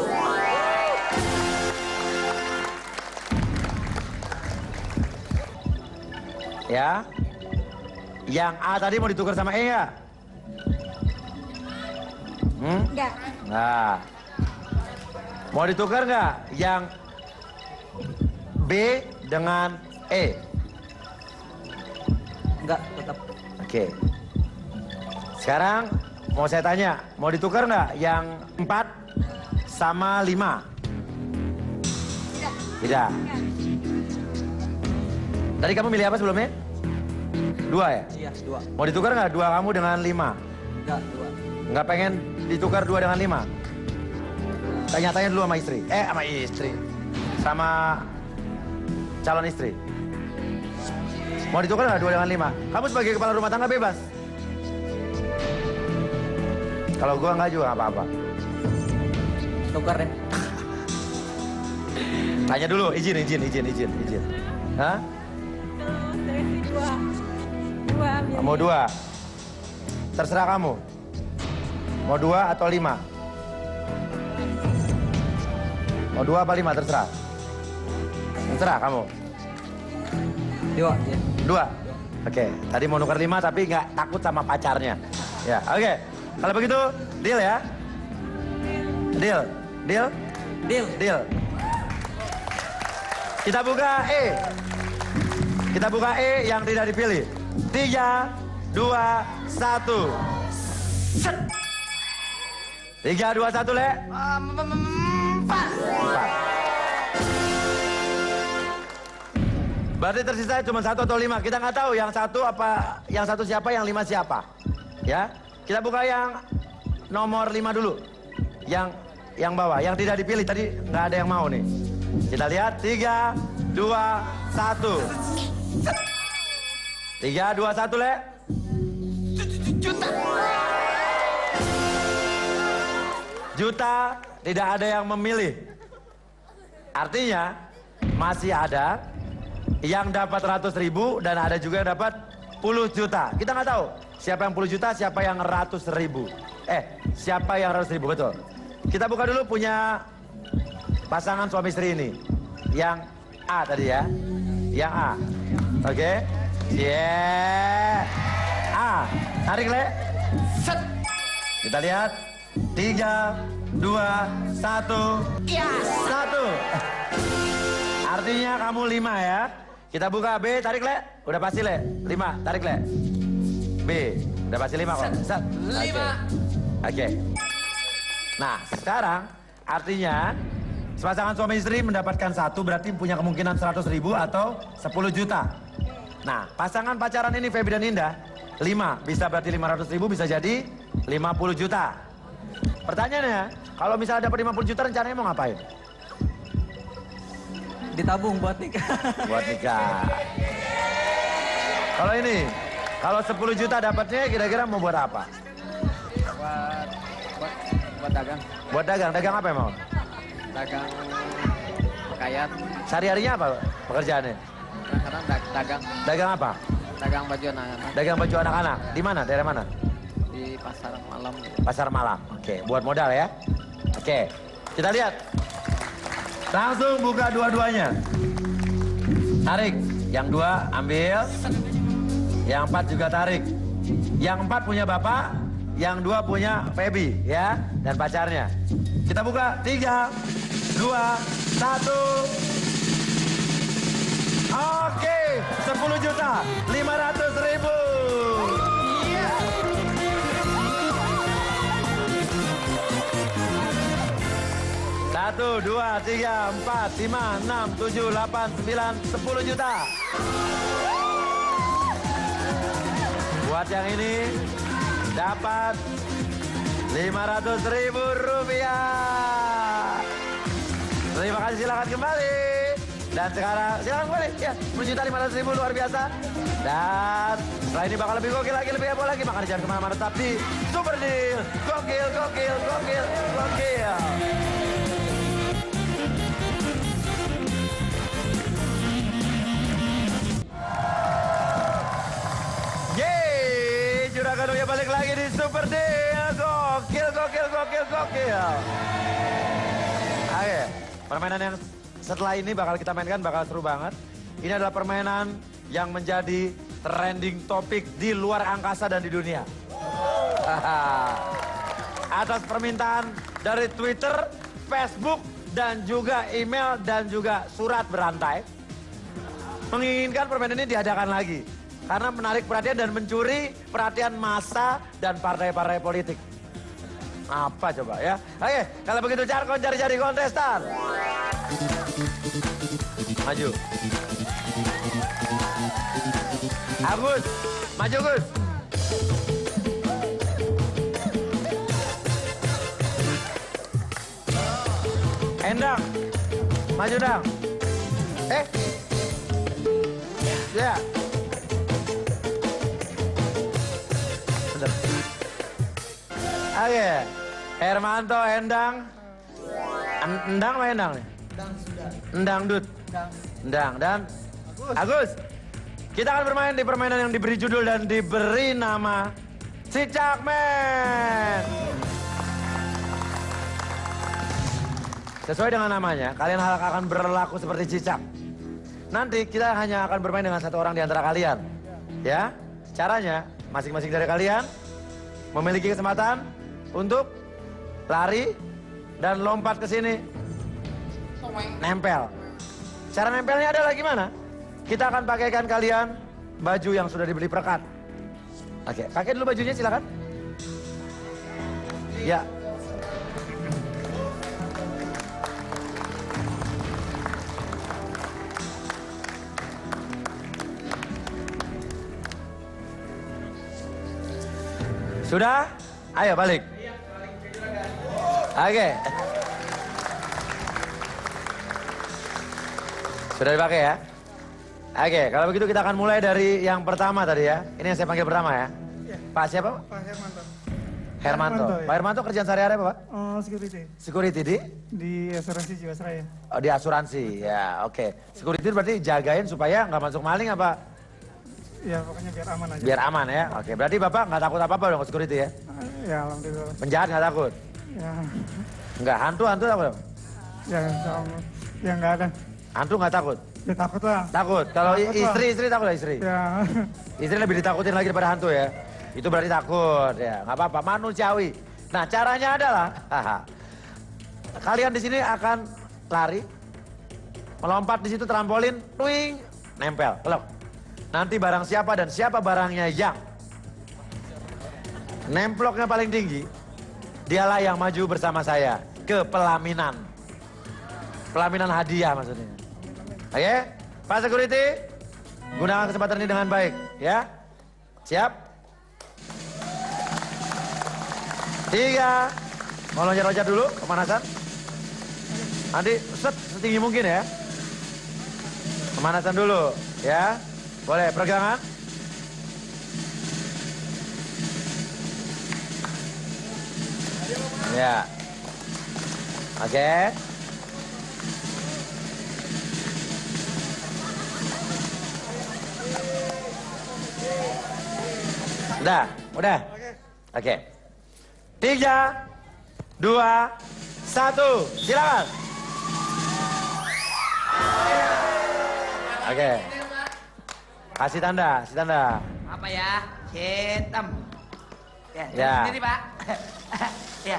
Ya. Yang A tadi mau ditukar sama E nggak? Enggak. Nah. Mau ditukar nggak? Yang B dengan E? Enggak, tetap. Oke. Sekarang mau saya tanya, mau ditukar nggak yang 4 sama 5? Tidak. Tadi kamu milih apa sebelumnya? 2 ya? Iya, 2. Mau ditukar nggak 2 kamu dengan 5? Enggak, 2. Nggak pengen ditukar 2 dengan 5? Tanya-tanya dulu sama istri. Sama istri. Sama calon istri. Mau ditukar nggak 2 dengan 5? Kamu sebagai kepala rumah tangga bebas. Kalau gua nggak juga nggak apa-apa. Tukar deh. Tanya dulu, izin. Hah? Dari 2. Mau 2? Terserah kamu. Mau 2 atau 5? Mau 2 apa 5? Terserah. Terserah kamu. 2, ya. 2? Oke, tadi mau nuker 5 tapi nggak takut sama pacarnya. Ya, oke. Kalau begitu, deal ya? Deal? Deal? Deal. Deal. Kita buka E. Kita buka E yang tidak dipilih. 3, 2, 1. Set. 3, 2, 1, Le. 4. Berarti tersisa cuma 1 atau 5. Kita nggak tahu yang 1 apa, yang 1 siapa, yang 5 siapa. Ya, kita buka yang nomor 5 dulu. Yang bawah, yang tidak dipilih tadi nggak ada yang mau nih. Kita lihat 3, 2, 1. 3, 2, 1, Le. Juta, tidak ada yang memilih. Artinya masih ada yang dapat 100.000 dan ada juga yang dapat 10 juta. Kita nggak tahu siapa yang 10 juta, siapa yang 100.000. Siapa yang 100.000, betul. Kita buka dulu punya pasangan suami istri ini. Yang A tadi ya. Yang A. Oke. A. Tarik, Le. Set. Kita lihat. 3, 2, 1. Yes. 1. Artinya kamu 5 ya. Kita buka B, tarik, Le. Udah pasti, Le. 5, tarik, Le. B. Udah pasti 5 kok. Set. 5. Oke. Nah, sekarang artinya pasangan suami istri mendapatkan 1 berarti punya kemungkinan 100.000 atau 10 juta. Nah, pasangan pacaran ini Feby dan Indah 5 bisa berarti 500.000 bisa jadi 50 juta. Pertanyaannya, kalau misalnya dapat 50 juta rencananya mau ngapain? Ditabung buat nikah. Buat nikah. Kalau ini, kalau 10 juta dapatnya kira-kira mau buat apa? Buat dagang. Buat dagang, dagang apa emang? Dagang pakaian. Sehari-harinya apa pekerjaannya? Kadang-kadang dagang. Dagang apa? Dagang baju anak-anak. Dagang baju anak-anak. Di mana? Daerah mana? Di pasar malam. Pasar malam. Oke, buat modal ya. Oke, kita lihat. Langsung buka dua-duanya. Tarik. Yang 2 ambil. Yang 4 juga tarik. Yang 4 punya bapak. Yang 2 punya Feby ya. Dan pacarnya. Kita buka. 3, 2, 1. Oke, 10 juta 500.000. Iya. Satu, dua, tiga, 4, 5, 6, 7, 8, 9, 10 juta. Buat yang ini dapat 500.000 rupiah. Terima kasih, silakan kembali. Dan sekarang silakan kembali. Ya, 10.500.000 luar biasa. Dan setelah ini bakal lebih gokil lagi, lebih heboh lagi. Makanya jangan kemana-mana, tetap di Super Deal. Gokil, gokil, gokil, gokil. Yeay, Juragan Uya balik lagi di Super Deal. Gokil, gokil, gokil, gokil. Oke, permainan yang setelah ini bakal kita mainkan bakal seru banget. Ini adalah permainan yang menjadi trending topik di luar angkasa dan di dunia. Atas permintaan dari Twitter, Facebook, dan juga email dan juga surat berantai. Menginginkan permainan ini diadakan lagi. Karena menarik perhatian dan mencuri perhatian massa dan partai-partai politik. Apa coba ya? Oke, kalau begitu Jarkon cari-cari kontestan. Maju. Agus, maju Gus. Endang, maju Dang. Ya. Bentar. Oke, Hermanto, Endang. Endang apa Endang nih? Endang Dut. Endang dan Agus. Kita akan bermain di permainan yang diberi judul dan diberi nama Cicakmen. Sesuai dengan namanya, kalian akan berlaku seperti cicak. Nanti kita hanya akan bermain dengan satu orang di antara kalian. Ya, caranya masing-masing dari kalian memiliki kesempatan untuk lari dan lompat ke sini. Nempel. Cara nempelnya adalah gimana? Kita akan pakaikan kalian baju yang sudah dibeli perekat. Oke, pakai dulu bajunya silakan. Ya. Sudah? Ayo balik. Oke. Sudah dipakai ya? Oke, kalau begitu kita akan mulai dari yang pertama tadi ya. Ini yang saya panggil pertama ya. Pak siapa Pak? Pak Hermanto. Hermanto. Hermanto, ya. Pak Hermanto kerjaan sehari-hari apa Pak? Security. Security Di asuransi Jiwasraya. Oh, di asuransi, ya oke. Security berarti jagain supaya nggak masuk maling apa? Ya pokoknya biar aman aja. Biar aman ya, oke. Berarti Bapak nggak takut apa-apa dong ke security ya? Ya alhamdulillah. Penjahat nggak takut? Ya, Nggak, hantu takut apa? ya nggak ada. Hantu nggak takut? Ya takut lah. Takut. Kalau Takut lah. istri takut lah istri? Ya, Istri lebih ditakutin lagi daripada hantu ya? Itu berarti takut ya, nggak apa-apa, manusiawi. Nah caranya adalah, kalian di sini akan lari, melompat di situ trampolin, twing, nempel, pelok. Nanti barang siapa dan siapa barangnya yang nemploknya paling tinggi, dialah yang maju bersama saya ke pelaminan. Pelaminan hadiah maksudnya. Oke, Pak Security, gunakan kesempatan ini dengan baik, ya. Siap? 3, mau loncat-loncat dulu, pemanasan. Nanti setinggi mungkin ya. Pemanasan dulu, ya. Boleh, peregangan. Ya. Oke. Udah. Oke. 3, 2, 1, silakan. Oke. Kasih tanda. Apa ya? Hitam. Ya. Sendiri Pak. Ya.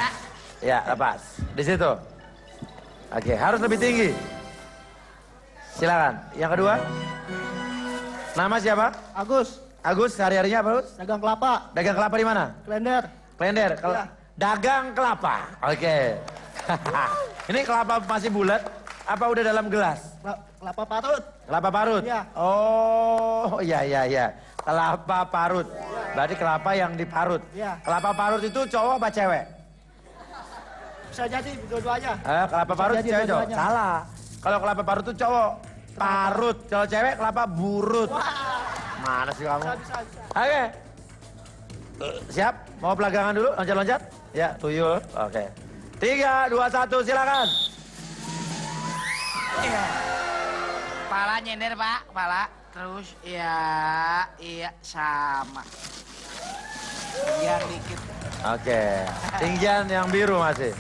Ya, lepas. Di situ. Oke, harus lebih tinggi. Silakan. Yang kedua. Nama siapa? Agus, Agus, hari-harinya apa, Agus? dagang kelapa, Dagang kelapa di mana? klender. Klender. Iya. Dagang kelapa. Oke. Ini kelapa masih bulat apa udah dalam gelas? Kelapa parut. Kelapa parut? Iya. Oh, iya. Kelapa parut. Berarti kelapa yang diparut. Iya. Kelapa parut itu cowok apa cewek? Bisa jadi dua-duanya. Kelapa parut jadi cewek cowok? dua-duanya. Salah. Kalau kelapa parut itu cowok. Parut. Kalau cewek kelapa burut. Mana sih kamu? Bisa. Oke. Siap? Mau pelagangan dulu? Loncat-loncat? Ya, tuyul. Oke. 3, 2, 1, silakan. Kepala nyender pak, kepala. Terus iya sama. Biar dikit. Oke. Tinggian yang biru masih.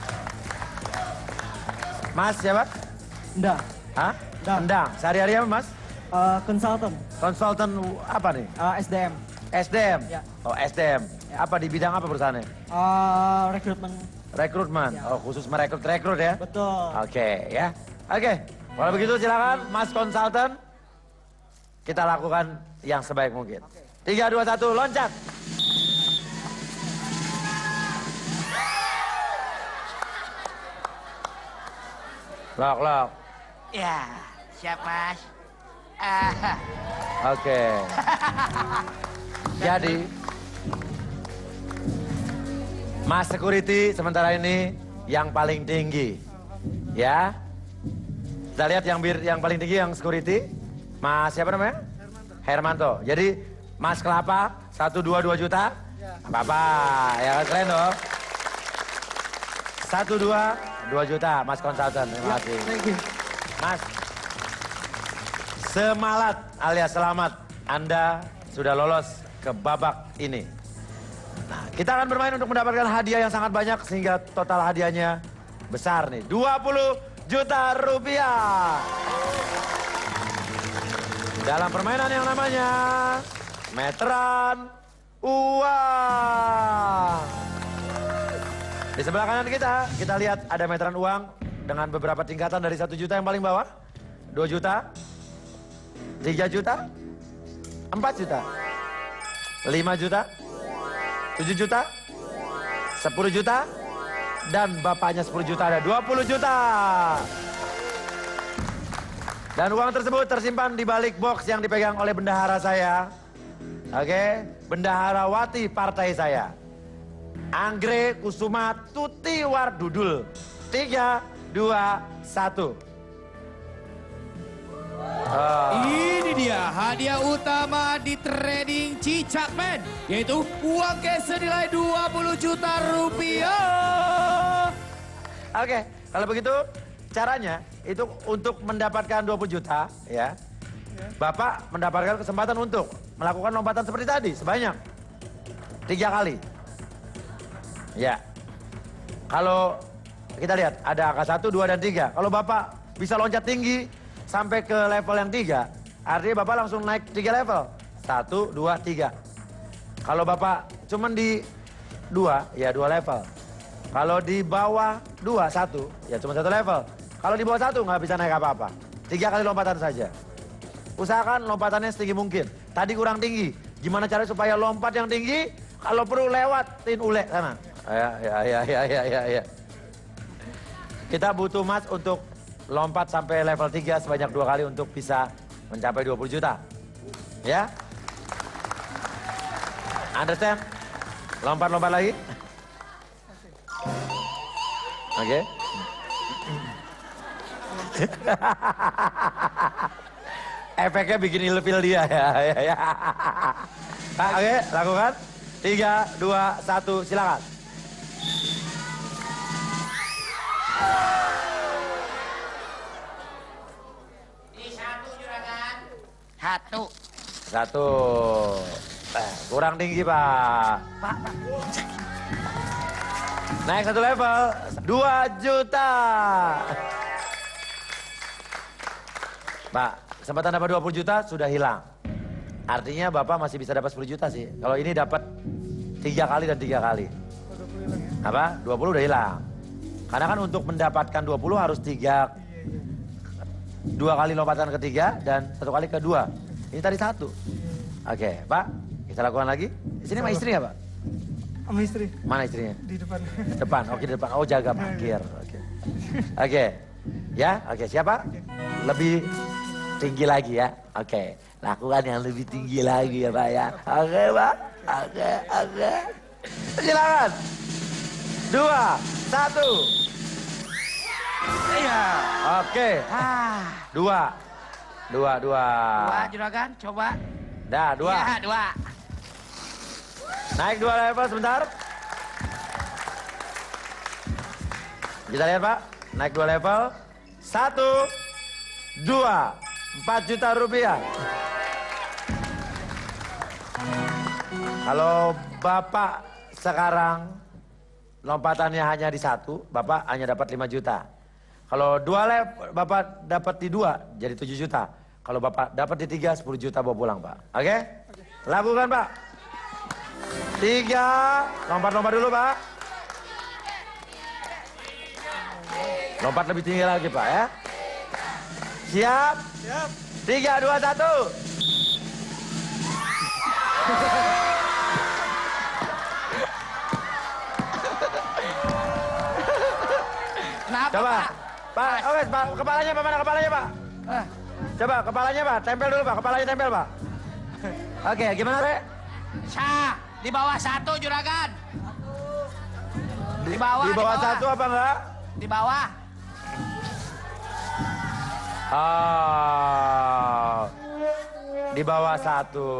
Mas siapa? Enggak. Hah? Endang. Endang. Sehari-hari apa mas? Konsultan. Konsultan apa nih? SDM. SDM? Ya. Oh SDM. Apa di bidang apa perusahaannya? Rekrutmen. Rekrutmen. Ya. Oh khusus merekrut ya? Betul. Oke ya. Oke. Kalau begitu silakan Mas Konsultan. Kita lakukan yang sebaik mungkin. 3, 2, 1, loncat. Lok. Ya, siap mas. Oke. Jadi, Mas Security sementara ini yang paling tinggi. Ya. Kita lihat yang paling tinggi yang security. Mas siapa namanya? Hermanto. Jadi Mas Kelapa 1, 2 juta. Apa-apa, ya kan keren dong. 1, 2 juta Mas Konsultan. Terima kasih. Mas, semalat alias selamat Anda sudah lolos ke babak ini. Nah, kita akan bermain untuk mendapatkan hadiah yang sangat banyak sehingga total hadiahnya besar nih. 20 juta rupiah. Dalam permainan yang namanya meteran uang. Di sebelah kanan kita lihat ada meteran uang dengan beberapa tingkatan dari 1 juta yang paling bawah, 2 juta, 3 juta, 4 juta, 5 juta, 7 juta, 10 juta, dan bapaknya 10 juta ada 20 juta. Dan uang tersebut tersimpan di balik box yang dipegang oleh bendahara saya. Oke, bendaharawati partai saya. Anggrek Kusuma Tuti Wardudul. 3, 2, 1. Ini dia hadiah utama di trading Cicakman, yaitu uang cash senilai 20 juta rupiah. Oke, kalau begitu caranya itu untuk mendapatkan 20 juta ya. Bapak mendapatkan kesempatan untuk melakukan lompatan seperti tadi sebanyak 3 kali. Ya. Kalau kita lihat ada angka 1, 2, dan 3. Kalau Bapak bisa loncat tinggi sampai ke level yang 3, artinya Bapak langsung naik 3 level. 1, 2, 3. Kalau Bapak cuman di 2, ya 2 level. Kalau di bawah 2, 1, ya cuma 1 level. Kalau di bawah 1 nggak bisa naik apa-apa. 3 kali lompatan saja. Usahakan lompatannya setinggi mungkin. Tadi kurang tinggi. Gimana cara supaya lompat yang tinggi? Kalau perlu lewatin ule sana. Ya. Kita butuh Mas untuk lompat sampai level 3 sebanyak 2 kali untuk bisa mencapai 20 juta. Ya? Understand? Lompat-lompat lagi. Oke. Efeknya bikin ilfil dia ya. Oke, lakukan. 3, 2, 1, silakan. Satu. Kurang tinggi, Pak. Naik 1 level, 2 juta. Pak, kesempatan dapat 20 juta sudah hilang. Artinya Bapak masih bisa dapat 10 juta sih. Kalau ini dapat 3 kali dan 3 kali. Apa? 20 udah hilang. Karena kan untuk mendapatkan 20 harus 3 2 kali lompatan ketiga dan 1 kali kedua. Ini tadi 1. Oke, Pak, kita lakukan lagi. Di sini sama istri nggak, Pak? Sama istri. Mana istrinya? Di depan. Depan, oke di depan. Oh, jaga parkir. Oke. Oke. Ya, oke, siapa? Lebih tinggi lagi ya. Oke. Lakukan yang lebih tinggi lagi ya, Pak ya. Oke, Pak. Oke. Silakan. 2, 1. Iya. Oke. 2. 2. 2 juragan, coba. Dah, 2. Iya, 2. Naik 2 level sebentar. Kita lihat, Pak. Naik 2 level. 1, 2, 4 juta rupiah. Kalau Bapak sekarang lompatannya hanya di 1, Bapak hanya dapat 5 juta. Kalau 2 level, Bapak dapat di 2, jadi 7 juta. Kalau Bapak dapat di 3, 10 juta bawa pulang, Pak. Oke? Lakukan, Pak. 3, lompat dulu, Pak. Lompat lebih tinggi lagi, Pak ya. Siap? Siap. 3, 2, 1. Kenapa, Coba, Pak? Oke, Pak, kepalanya Pak, mana kepalanya, Pak? Coba, kepalanya, Pak, tempel dulu, Pak, kepalanya tempel, Pak. Oke, gimana, Rek? Di bawah 1 juragan. Di bawah. Di bawah 1 apa enggak? Di bawah. Di bawah 1.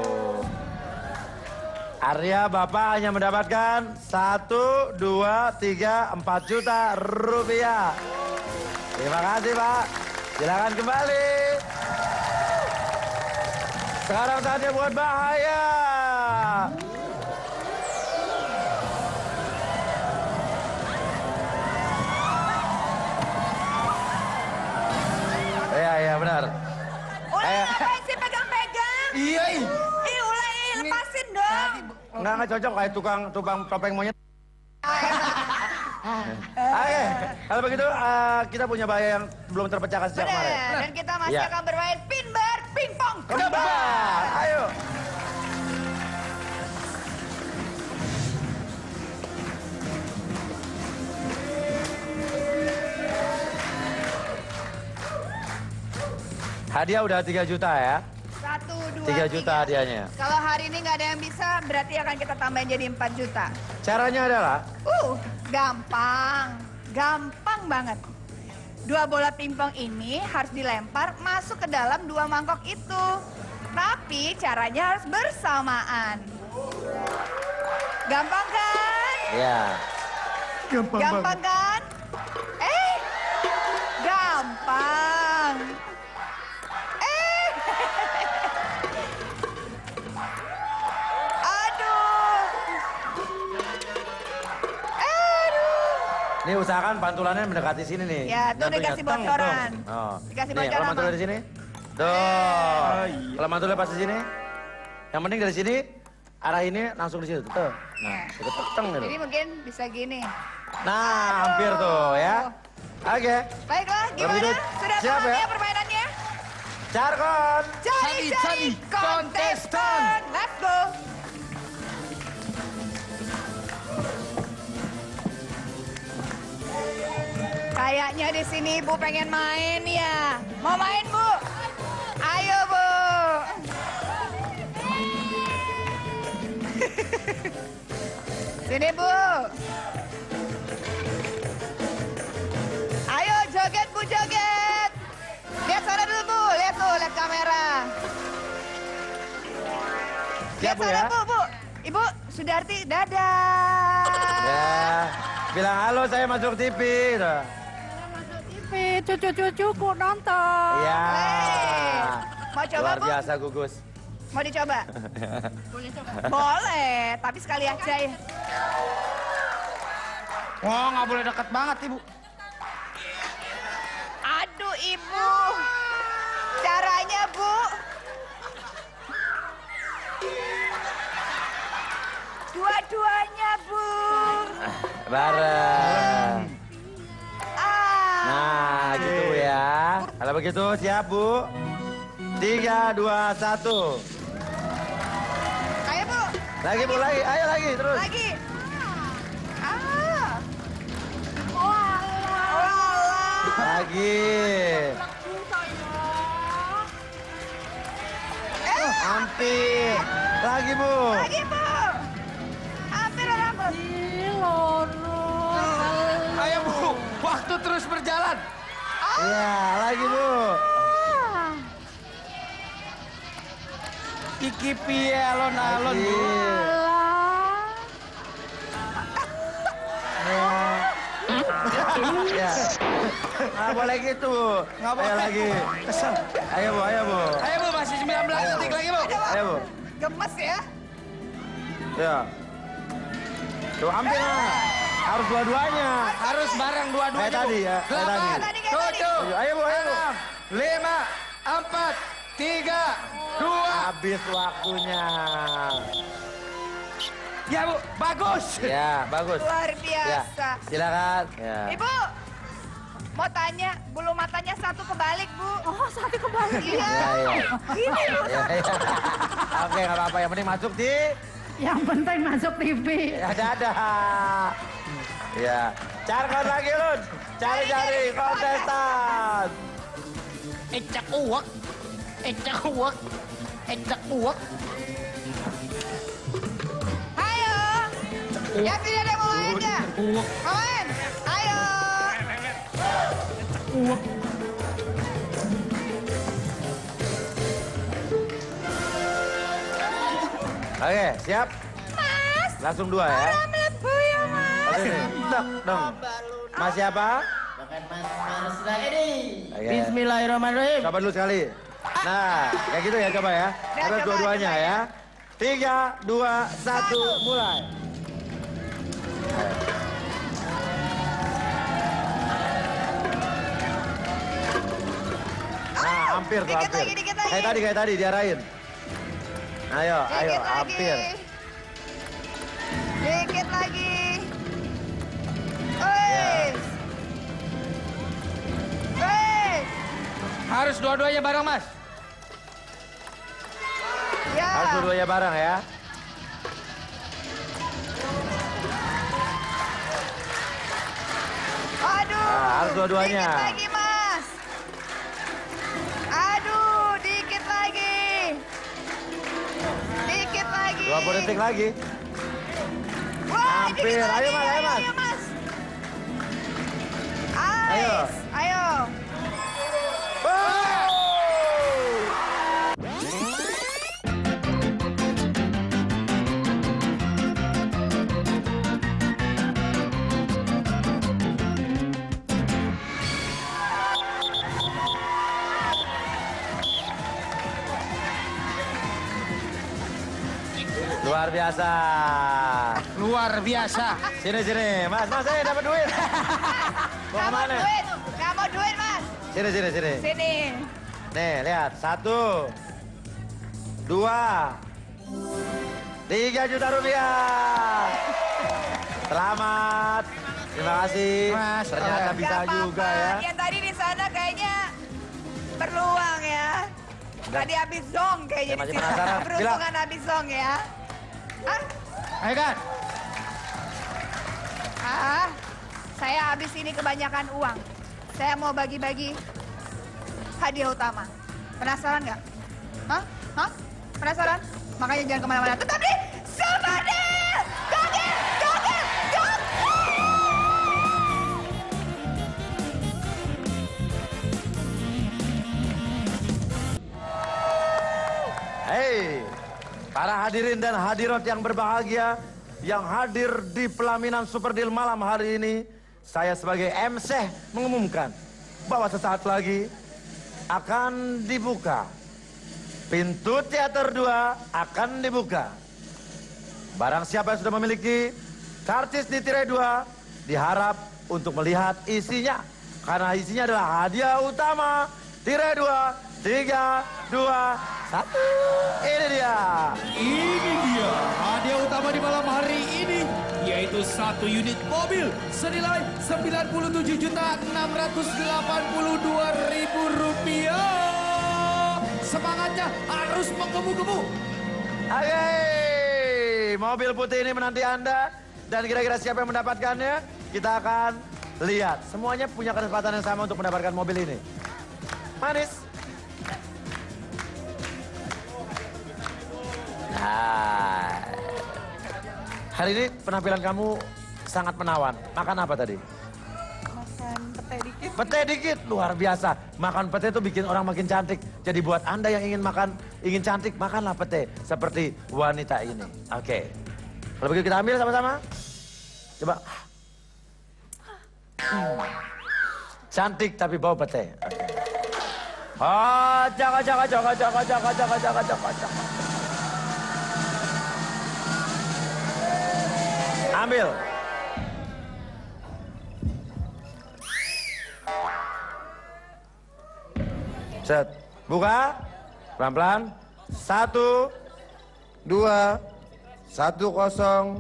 Arya, Bapak hanya mendapatkan 1, 2, 3, 4 juta rupiah. Terima kasih, Pak. Silakan kembali. Sekarang saatnya buat bahaya. Iya, benar. Ulay, ngapain sih pegang-pegang? Iya. Ih, Ulay, lepasin dong. Nggak cocok kayak tukang topeng monyet. Oke, kalau begitu kita punya bahaya yang belum terpecahkan sejak kemarin. Benar, dan kita masih Iya. akan bermain pin bar pingpong. Kembar, ayo. Hadiah udah 3 juta ya. 1, 2, 3 juta hadiahnya. Kalau hari ini nggak ada yang bisa, berarti akan kita tambahin jadi 4 juta. Caranya adalah Gampang. Gampang banget. 2 bola pingpong ini harus dilempar masuk ke dalam 2 mangkok itu. Tapi caranya harus bersamaan. Gampang kan? ya. Gampang kan? Gampang. Ini usahakan pantulannya mendekati sini nih. Ya, tuh Jantungnya dikasih teng, bocoran. teng. Oh. Dikasih Nih, bocoran kalau apa? mantulnya di sini. Tuh. Kalau mantulnya pas di sini. Yang penting dari sini, arah ini langsung di situ. Tuh. Nah, itu teng gitu. Jadi mungkin bisa gini. Nah, hampir tuh ya. Oke. Baiklah, gimana? begitu, Sudah siap paham ya? ya permainannya? Jargon. Cari kontestan. Let's go. Kayaknya di sini Ibu pengen main ya. Mau main, Bu? Ayo, Bu. Sini, Bu. Ayo joget, Bu, joget. Lihat sana dulu, Bu. Lihat tuh, lihat kamera. Lihat Siap, Bu, sana, ya? Bu. Ibu Sudarti, dadah. Ya. Bilang halo, saya masuk TV. Gitu. Cucu-cucuku nonton. Ya. Mau coba, Luar Bu? biasa, Gugus. Mau dicoba? Boleh, tapi sekali aja ya. Oh, nggak boleh dekat banget, Ibu. Aduh, Ibu. Caranya, Bu. Dua-duanya, Bu. Bareng. Nah, gitu ya. Kalau Kalau begitu siap Bu. 3, 2, 1. Ayo Bu. Lagi Bu, lagi. Ayo lagi terus. Lagi. Walah. Lagi. Hampir. Lagi Bu. Lagi Bu. Hampir rambut. Ayo Bu, waktu terus berjalan. Iya, lagi Bu. Iki piye alon-alon Bu. Ya. Nggak boleh gitu Bu. Nggak boleh. Ayo lagi. Kesel. Ayo Bu, ayo Bu. Ayo Bu, masih 19 detik lagi Bu. Ayo Bu. Gemes ya. Ya. Tuh hampir lah. Harus dua-duanya. Harus bareng dua-duanya Kayak tadi ya, kayak tadi. Tadi kayak tadi. 7, Ayo Bu, ayo Bu. 5, 4, 3, 2. Habis waktunya. Ya Bu, bagus. Ya, bagus. Luar Ya, biasa. silakan. Ya. Ibu, mau tanya, bulu matanya satu kebalik, Bu. Oh, satu kebalik. Iya. Ya, ya. Gini, Bu. Ya, ya. Oke, nggak apa-apa. Yang penting masuk di. Yang penting masuk TV. Ya, dadah. Ya, cari lagi Lun. Cari-cari kontestan. Ecak uwak. Ecak uwak. Ecak uwak. Ayo. Yang tidak ada mau main ya? Mau main? Ayo. Oke, siap? Mas. Langsung 2 ya. Melebu ya, Mas. Oke, dong, dong. Mas siapa? Oke. Bismillahirrahmanirrahim. Coba dulu sekali. Nah, kayak gitu ya, coba ya. Nah, Coba coba, dua-duanya coba ya. 3, 2, 1, mulai. Nah, hampir tuh, Dikit hampir. lagi, dikit lagi. Kayak tadi, diarahin. Ayo, ayo, Dikit lagi. hampir. Dikit lagi. Ya. Wes. Wes. Harus dua-duanya bareng Mas. Ya. Harus dua-duanya bareng ya. Aduh. Nah, harus dua-duanya. Dikit lagi, Mas. Aduh, dikit lagi. Dikit lagi. 20 detik lagi. Wah, Hampir. dikit lagi. Ayo, Mas, ayo, Mas. Ayo, Mas. Ayo. Ayo. Luar biasa. Luar biasa. Sini, Mas, saya dapat duit. Mau Nggak mau kemana? duit. Nggak mau duit, Mas. Sini. Sini. Nih, lihat. 1, 2, 3 juta rupiah. Selamat. Terima kasih. Mas, Ternyata oke. bisa Nggak apa-apa. juga ya. Yang tadi di sana kayaknya berluang ya. Tadi habis zong kayaknya Saya di masih sini. penasaran. Beruntungan habis zong ya. Ayo kan. Saya habis ini kebanyakan uang. Saya mau bagi-bagi hadiah utama. Penasaran nggak? Hah? Penasaran? Makanya jangan kemana-mana. Tetap di Sumerdil! Gokil! Gokil! Gokil! Hei, para hadirin dan hadirat yang berbahagia, yang hadir di pelaminan Superdil malam hari ini, saya sebagai MC mengumumkan bahwa sesaat lagi akan dibuka. Pintu teater 2 akan dibuka. Barang siapa yang sudah memiliki karcis di tirai 2 diharap untuk melihat isinya. Karena isinya adalah hadiah utama tirai 2, 3, 2, 1. Ini dia. Ini dia hadiah utama di malam hari ini, yaitu yaitu 1 unit mobil senilai Rp96.682.000. Semangatnya harus menggebu-gebu. Oke, mobil putih ini menanti Anda. Dan kira-kira siapa yang mendapatkannya? Kita akan lihat. Semuanya punya kesempatan yang sama untuk mendapatkan mobil ini. Manis. Nah, hari ini penampilan kamu sangat menawan. Makan apa tadi? Makan pete dikit. Pete dikit, luar biasa. Makan pete itu bikin orang makin cantik. Jadi buat Anda yang ingin cantik, makanlah pete. Seperti wanita ini. Oke. Kalau begitu kita ambil sama-sama. Coba. Cantik tapi bau pete. Kocok. Ambil. Set. Buka. Pelan-pelan. 1, 2, 107.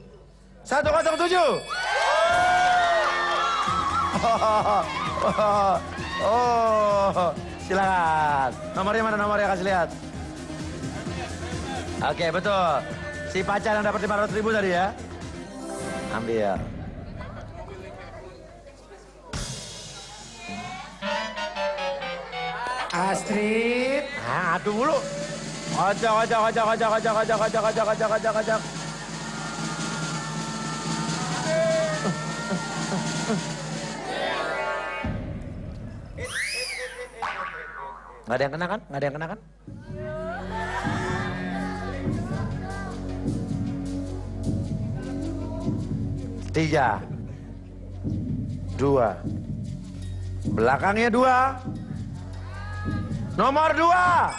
Silakan. Nomornya mana, nomornya kasih lihat. Oke, betul. Si pacar yang dapat 500.000 tadi ya. Ambil. Astrid. Ah, aduh mulu. Kocok. Nggak ada yang kena kan? Nggak ada yang kena kan? Tiga, 2, belakangnya 2, nomor 2.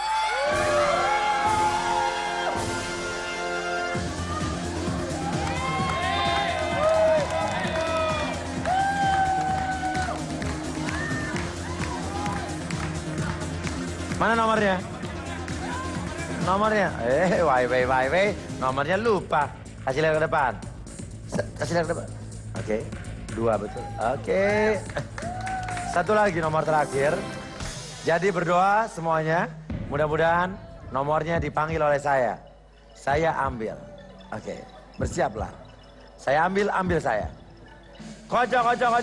Mana nomornya? Nomornya? Wai. Nomornya lupa. Kasih lihat ke depan. Kasih lihat ke depan. Oke. 2 betul. Oke. Satu lagi nomor terakhir. Jadi berdoa semuanya. Mudah-mudahan nomornya dipanggil oleh saya. Saya ambil. Oke. Bersiaplah. Saya ambil saya. Kocok.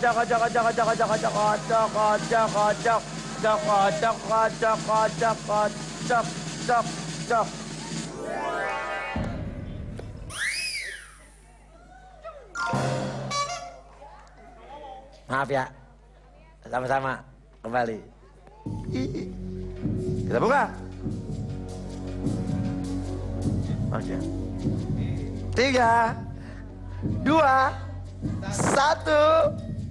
Maaf ya, sama-sama kembali. Kita buka. Oke. 3, 2, 1.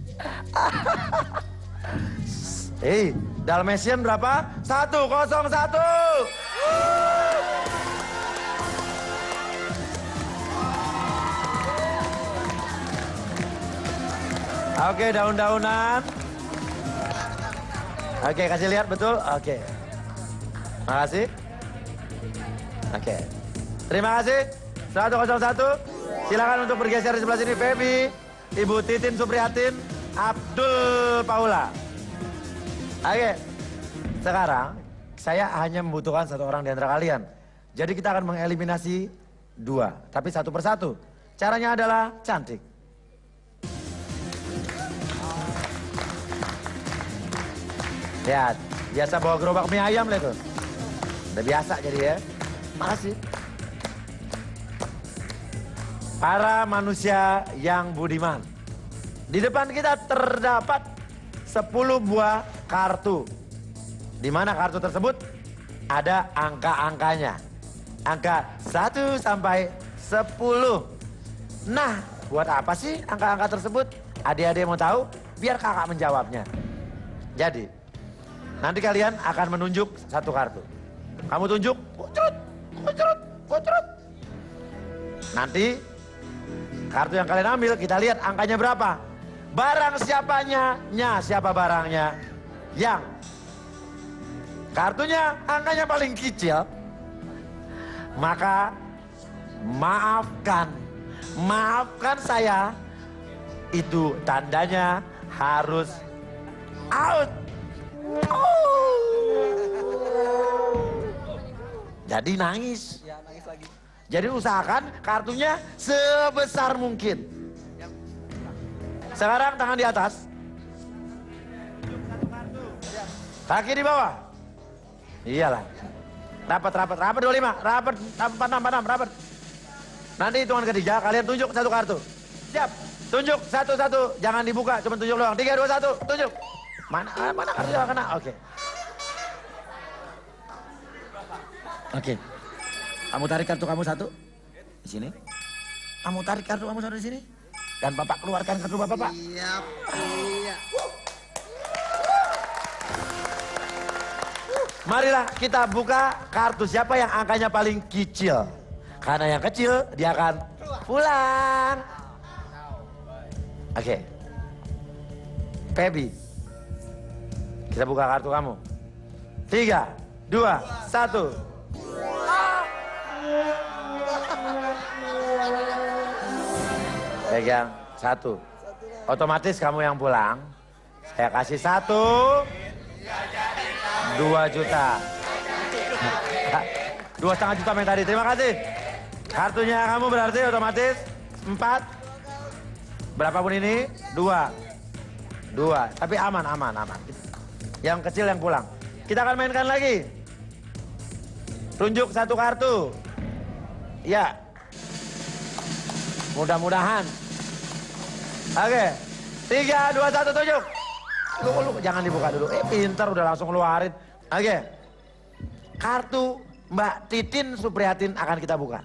Dalmatian berapa? 101. Oke, daun-daunan. Oke, kasih lihat betul. Oke. Makasih. Oke. Terima kasih. 101. Silakan untuk bergeser di sebelah sini. Feby, Ibu Titin Supriyatin, Abdul Paula. Oke. Sekarang saya hanya membutuhkan 1 orang di antara kalian. Jadi kita akan mengeliminasi 2, tapi 1 persatu. Caranya adalah cantik. Lihat, biasa bawa gerobak mie ayam lah itu. Udah biasa jadi ya. Makasih. Para manusia yang budiman. Di depan kita terdapat 10 buah kartu. Di mana kartu tersebut ada angka-angkanya. Angka 1 sampai 10. Nah, buat apa sih angka-angka tersebut? Adik-adik mau tahu? Biar kakak menjawabnya. Jadi, nanti kalian akan menunjuk 1 kartu. Kamu tunjuk, kucrut. Nanti kartu yang kalian ambil, kita lihat angkanya berapa. Barang siapanya, siapa barangnya. Yang kartunya angkanya paling kecil, maka maafkan maafkan saya, itu tandanya harus out. Jadi nangis. Ya, nangis lagi. Jadi usahakan kartunya sebesar mungkin. Sekarang tangan di atas. Kaki di bawah. Iyalah. Rapat 25, rapat 46, rapat. Nanti hitungan ketiga kalian tunjuk satu kartu. Siap. Tunjuk satu-satu, jangan dibuka, cuma tunjuk doang. 3, 2, 1, tunjuk. Mana kartu yang kena? Oke. Oke. Kamu tarik kartu kamu satu. Di sini. Kamu tarik kartu kamu satu di sini. Dan Bapak keluarkan kartu Bapak, Pak. Iya. Marilah kita buka kartu siapa yang angkanya paling kecil. Karena yang kecil dia akan pulang. Oke. Pebi. Kita buka kartu kamu. 3, 2, 1. Pegang 1. Otomatis kamu yang pulang. Saya kasih 1. 2 juta. 2,5 juta yang tadi. Terima kasih. Kartunya kamu berarti otomatis 4. Berapapun ini 2. Tapi aman. Yang kecil yang pulang. Kita akan mainkan lagi. Tunjuk satu kartu. Ya. Mudah-mudahan. Oke. 3, 2, 1, tunjuk. Lu jangan dibuka dulu. Pintar udah langsung keluarin. Oke. Kartu Mbak Titin Supriyatin akan kita buka.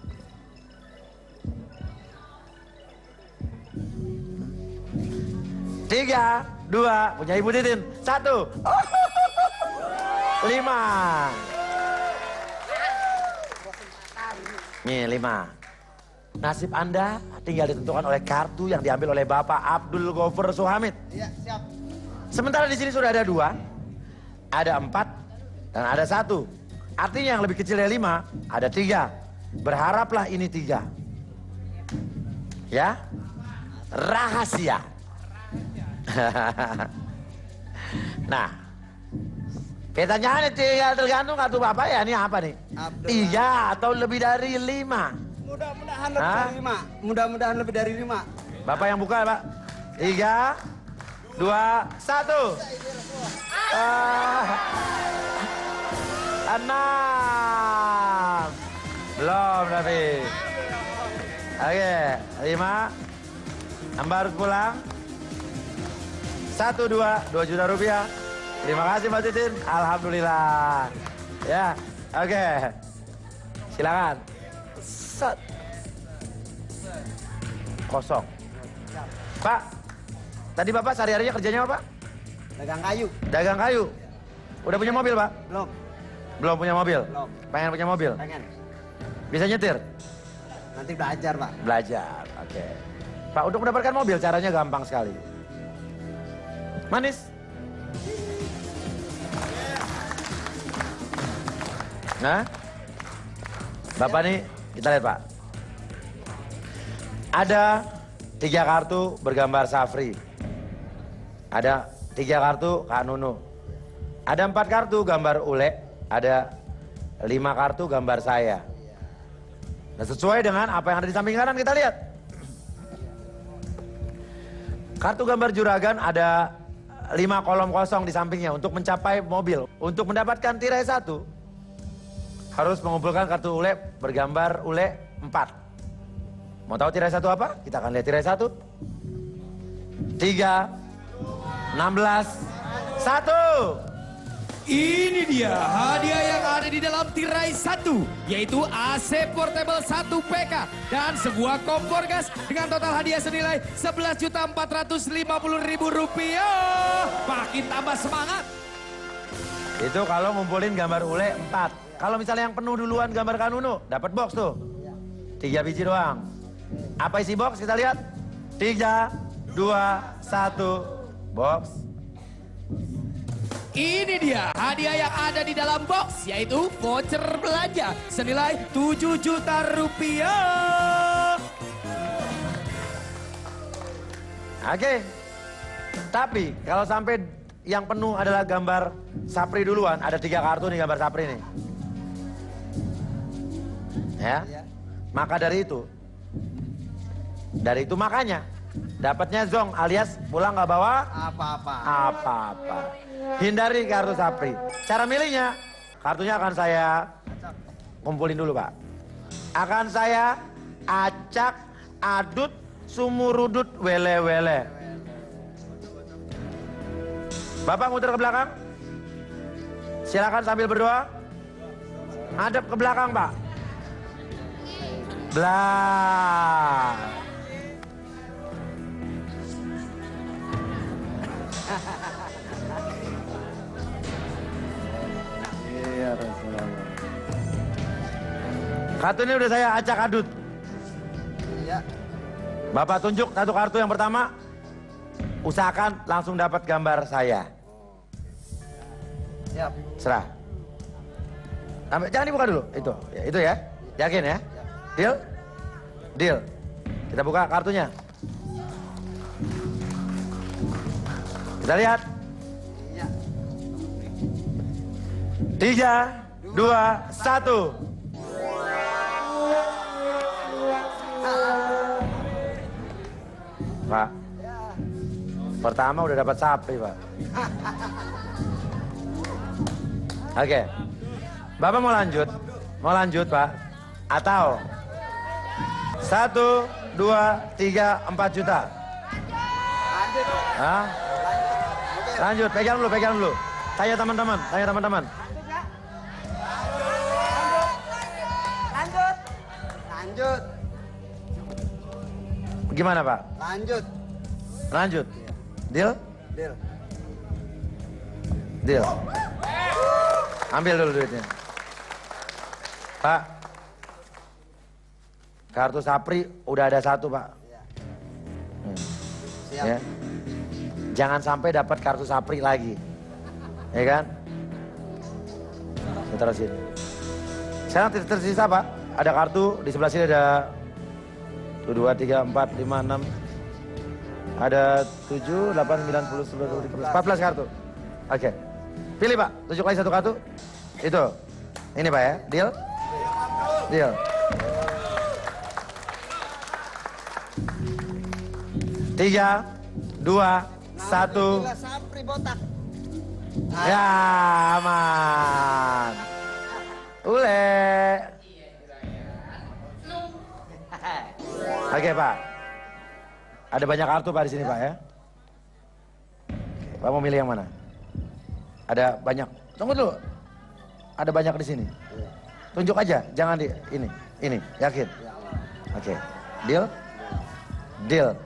Tiga, 2, punya Ibu Titin. 1. 5. Nih 5. Nasib Anda tinggal ditentukan oleh kartu yang diambil oleh Bapak Abdul Gofur Suhamid. Iya, siap. Sementara di sini sudah ada 2, ada 4, dan ada 1. Artinya yang lebih kecil dari 5, ada 3. Berharaplah ini 3. Ya, rahasia. Nah, pertanyaannya tinggal tergantung kartu Bapak ya, ini apa nih? 3 atau lebih dari 5? Mudah-mudahan lebih dari 5. Mudah-mudahan lebih dari 5. Bapak yang buka, Pak. 3, 2, 1. 6. Belum tapi. Oke, 5. Amba harus pulang. 1, 2 juta rupiah. Terima kasih Mbak Titin. Alhamdulillah. Ya, oke. Silakan. Set. Kosong. Pak, tadi Bapak sehari-harinya kerjanya apa, Pak? Dagang kayu. Dagang kayu. Udah punya mobil, Pak? Belum. Belum punya mobil? Belum. Pengen punya mobil? Pengen. Bisa nyetir? Nanti belajar, Pak. Belajar, oke. Pak, untuk mendapatkan mobil caranya gampang sekali. Manis. Nah, Bapak nih, kita lihat Pak. Ada 3 kartu bergambar Safri. Ada 3 kartu Kak Nunu. Ada 4 kartu gambar Ule. Ada 5 kartu gambar saya. Nah, sesuai dengan apa yang ada di samping kanan kita lihat. Kartu gambar juragan ada 5 kolom kosong di sampingnya untuk mencapai mobil. Untuk mendapatkan tirai 1, harus mengumpulkan kartu Ule bergambar Ule 4. Mau tahu tirai 1 apa? Kita akan lihat tirai 1. 3, 16, 1. Ini dia hadiah yang ada di dalam tirai 1, yaitu AC Portable 1 PK dan sebuah kompor gas dengan total hadiah senilai Rp11.450.000. Makin tambah semangat. Itu kalau ngumpulin gambar Ule 4. Kalau misalnya yang penuh duluan gambar Kanunu, dapat box tuh. 3 biji doang. Apa isi box? Kita lihat. 3, 2, 1, box. Ini dia hadiah yang ada di dalam box, yaitu voucher belanja senilai Rp7 juta. Oke. Tapi kalau sampai yang penuh adalah gambar Sapri duluan, ada 3 kartu nih gambar Sapri nih. Ya. Maka dari itu makanya dapatnya zong alias pulang nggak bawa apa-apa. Hindari kartu Sapri. Cara milihnya, kartunya akan saya kumpulin dulu Pak. Akan saya acak, adut, sumurudut, wele-wele. Bapak muter ke belakang. Silakan sambil berdoa. Hadap ke belakang Pak. Blah. Kartu ini udah saya acak adut. Bapak tunjuk satu kartu yang pertama. Usahakan langsung dapat gambar saya. Serah. Jangan dibuka dulu. Itu ya. Yakin ya? Deal? Deal. Kita buka kartunya. Kita lihat. 3, 2, 1. Pak. Pertama udah dapat Sapri, Pak. Oke. Bapak mau lanjut? Mau lanjut, Pak? Atau 1, 2, 3, 4 juta? Hah? Lanjut, pegang dulu. Tanya teman-teman. Lanjut. Gimana, Pak? Lanjut. Deal? Deal. Ambil dulu duitnya. Pak. Kartu Sapri udah ada 1, Pak. Siap. Ya. Jangan sampai dapat kartu Sapri lagi. Ya kan? Saya taruh sini. Sekarang tersisa, Pak. Ada kartu di sebelah sini ada 1, 2, 3, 4, 5, 6. Ada 7, 8, 9, 10, 11, 12, 13, 14 kartu. Oke. Pilih, Pak. Tunjuk lagi 1 kartu. Itu. Ini, Pak ya. Deal? Deal. Tiga, 2, 1. Sapri botak. Ya, aman. Ule. Oke, Pak. Ada banyak kartu, Pak, di sini, Pak ya. Pak mau milih yang mana? Ada banyak. Tunggu dulu. Ada banyak di sini. Tunjuk aja, jangan di ini. Yakin? Oke. Deal? Deal.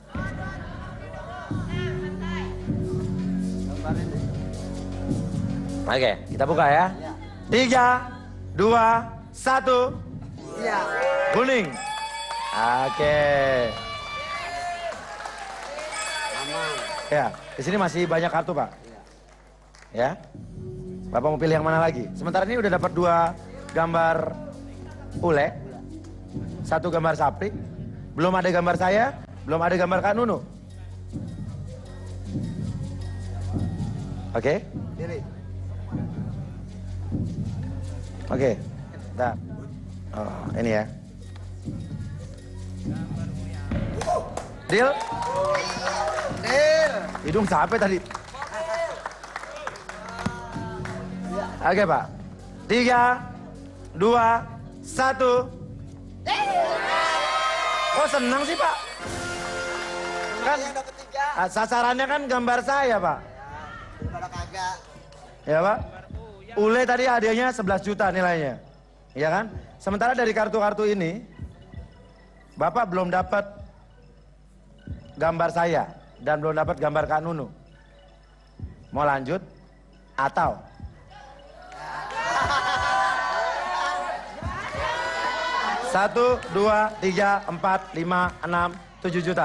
Oke, kita buka ya. 3, 2, 1. Kuning. Oke. Ya, di sini masih banyak kartu, Pak. Ya. Bapak mau pilih yang mana lagi? Sementara ini udah dapat 2 gambar ule. 1 gambar Sapri. Belum ada gambar saya, belum ada gambar Kak Nunu. Oke? Oke. Nah. Oh, ini ya. Deal? Hidung sampai tadi. Oke, Pak. 3, 2, 1. Kok senang sih, Pak? Kan sasarannya kan gambar saya, Pak. Ya, Pak. Ule tadi hadiahnya 11 juta nilainya. Iya kan? Sementara dari kartu-kartu ini Bapak belum dapat gambar saya dan belum dapat gambar Kak Nunu. Mau lanjut atau 1, 2, 3, 4, 5, 6, 7 juta.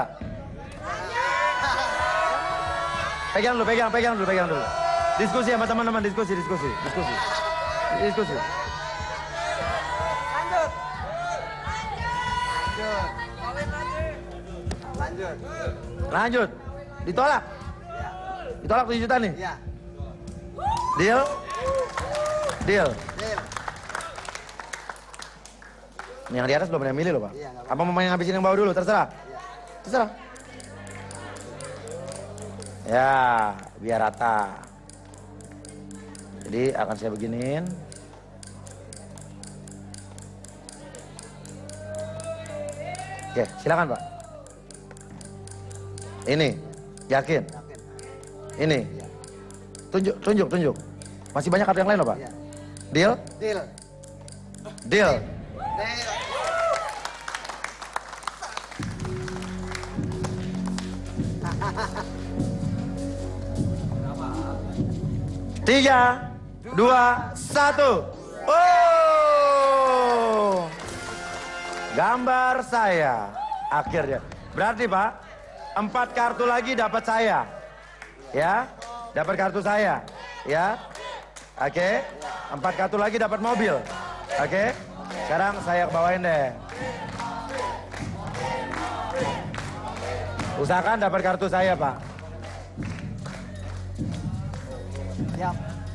Pegang dulu. Diskusi sama teman-teman, diskusi. Lanjut. Ditolak. Ditolak 7 juta nih. Iya. Deal? Deal. Deal. Yang di atas belum ada yang milih loh, Pak. Iya, nggak Apa mau main ngabisin yang bawah dulu? Terserah. Terserah. Ya, biar rata. Jadi akan saya beginiin. Oke, silakan Pak. Ini, yakin? Ini. Tunjuk. Masih banyak kartu yang lain loh Pak. Deal? Deal. Deal. Deal. Tiga, 2, 1. Oh, gambar saya akhirnya. Berarti Pak, 4 kartu lagi dapat saya, ya, dapat kartu saya, ya. Oke, 4 kartu lagi dapat mobil. Oke, sekarang saya bawain deh. Usahakan dapat kartu saya Pak. Siap.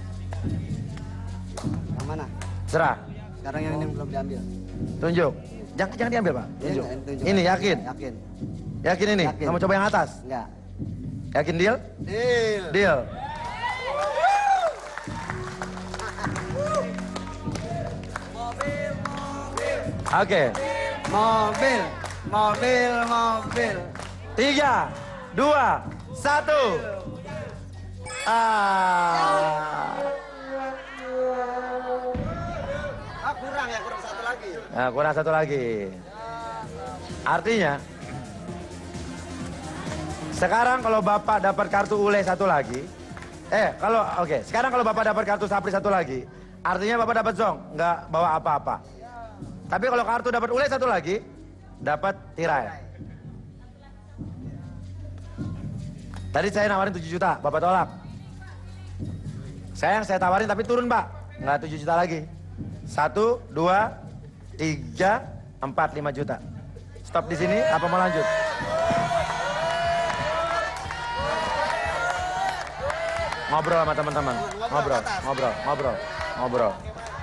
Yang mana? Serah. Sekarang yang ini belum diambil. Tunjuk. Jangan diambil Pak. Tunjuk. Tunjuk. Ini yakin? Yakin. Yakin ini? Yakin. Kamu coba yang atas? Enggak. Yakin deal? Deal. Deal. Oke. Mobil. 3, 2, 1. Kurang ya, kurang 1 lagi. Nah, kurang 1 lagi. Artinya, sekarang kalau Bapak dapat kartu ule 1 lagi, sekarang kalau Bapak dapat kartu sapri 1 lagi, artinya Bapak dapat zong, nggak bawa apa-apa. Tapi kalau kartu dapat ule 1 lagi, dapat tirai. Tadi saya nawarin 7 juta, Bapak tolak. Saya tawarin tapi turun Pak, nggak 7 juta lagi. 1, 2, 3, 4, 5 juta. Stop di sini, apa mau lanjut? Ngobrol sama teman-teman. Ngobrol.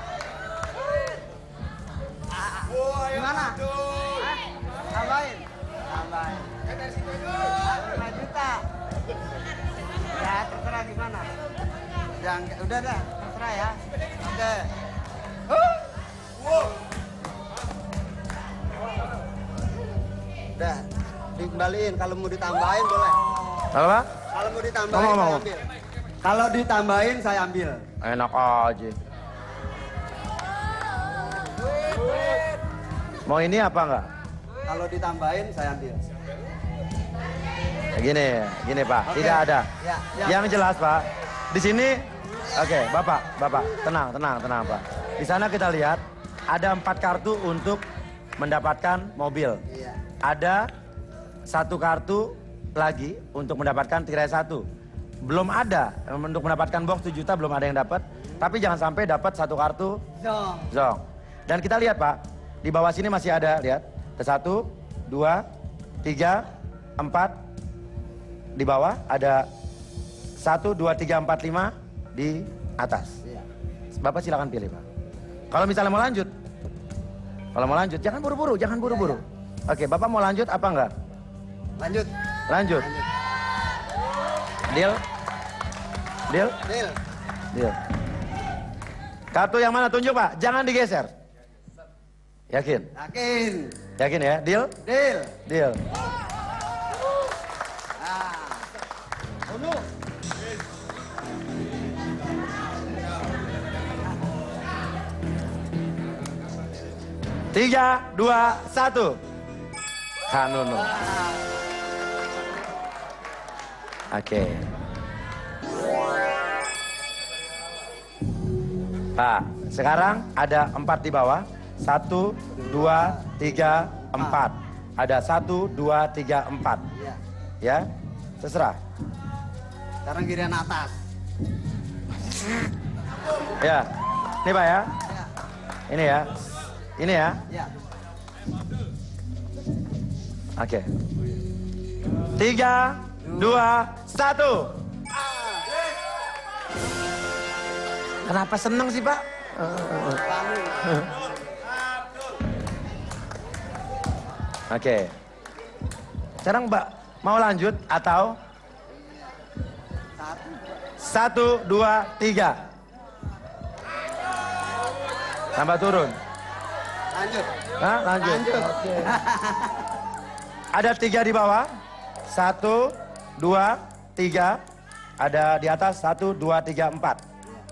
Gimana? Tambahin. 5 juta. Ya, terserah gimana. Udah dah, terserah ya. Oke. Udah, dikembaliin. Kalau mau ditambahin boleh. Apa? Kalau mau ditambahin saya ambil. Kalau ditambahin saya ambil. Enak aja. Mau ini apa enggak? Kalau ditambahin saya ambil. Gini Pak, Oke. tidak ada. Ya. Yang jelas Pak, di sini, oke, Bapak, tenang Pak. Di sana kita lihat ada 4 kartu untuk mendapatkan mobil. Iya. Ada 1 kartu lagi untuk mendapatkan tirai 1. Belum ada untuk mendapatkan box 7 juta, belum ada yang dapat. Tapi jangan sampai dapat 1 kartu zong. Dan kita lihat Pak, di bawah sini masih ada, lihat. 1, 2, 3, 4. Di bawah ada 1, 2, 3, 4, 5 di atas. Bapak silakan pilih Pak. Kalau misalnya mau lanjut, jangan buru-buru. Oke, Bapak mau lanjut apa enggak? Lanjut. Deal. Kartu yang mana tunjuk Pak? Jangan digeser. Yakin ya? Deal. Tiga, 2, 1. Kanunu. Oke. Pak, sekarang ada 4 di bawah. 1, 2, 3, 4. Ada 1, 2, 3, 4. Ya, terserah. Sekarang giliran atas. Ya, ini Pak ya. Ini ya. Ya. Oke. 3, 2, 1. Kenapa seneng sih, Pak? Oke. Sekarang Mbak mau lanjut atau? 1, 2, 3. Tambah turun. Lanjut. Hah? Lanjut. Oke. Ada 3 di bawah. 1, 2, 3. Ada di atas 1, 2, 3, 4.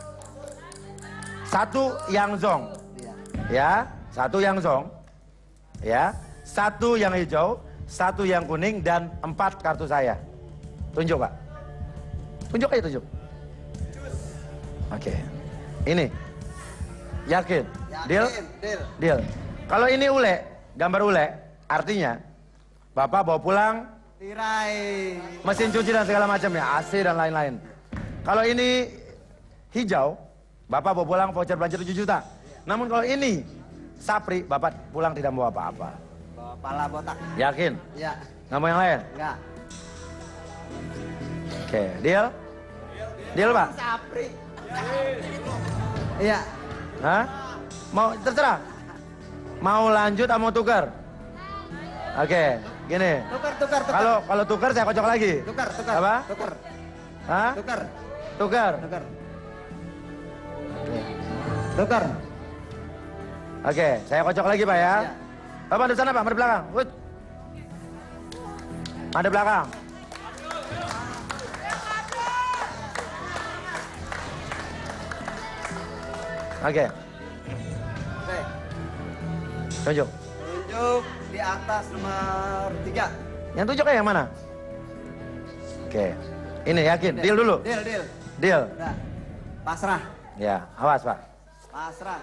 1 yang zong. Ya, 1 yang zong. Ya, 1 yang hijau, 1 yang kuning dan 4 kartu saya. Tunjuk, Pak. Tunjuk aja, tunjuk. Oke. Ini. Yakin? Deal? Deal. Kalau ini ule, gambar ule, artinya Bapak bawa pulang Tirai. mesin cuci dan segala macamnya, AC dan lain-lain. Kalau ini hijau, Bapak bawa pulang voucher belanja 7 juta. Namun kalau ini sapri, Bapak pulang tidak bawa apa-apa. Bawa pala botak. Yakin? Iya. Nggak mau yang lain? Enggak. Oke, deal? Deal, Pak? Sapri. Iya. Hah? Mau, terserah. Mau lanjut atau mau tukar? Oke, gini. Tukar. Kalau tukar saya kocok lagi. Tukar. Apa? Tukar. Hah? Tukar. Tukar. Tukar. Oke, saya kocok lagi, Pak ya. Iya. Bapak di sana, Pak, madep belakang. Wut. Madep belakang. Oke, Oke. tunjuk. Tunjuk di atas nomor 3. Yang tunjuk yang mana? Oke, ini yakin. Deal dulu. Deal. Deal. Udah. Pasrah. Ya, awas, Pak. Pasrah.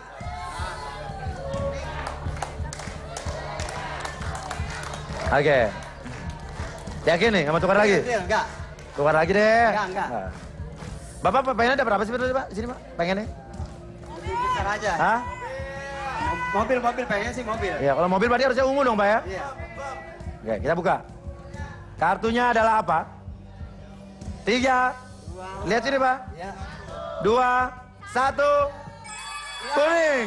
Oke. Yakin nih, nggak mau tukar lagi? Deal, enggak. Tukar lagi deh. Enggak. Nah. Bapak pengennya ada berapa sih betul, Pak? Di sini, Pak? Pengennya? Lebih besar aja. Hah? Mobil pengen sih mobil. Ya, kalau mobil berarti harusnya ungu dong, Pak ya? Iya. Oke, kita buka. Kartunya adalah apa? 3. Lihat sini, Pak. Iya. 2, 1. Kuning.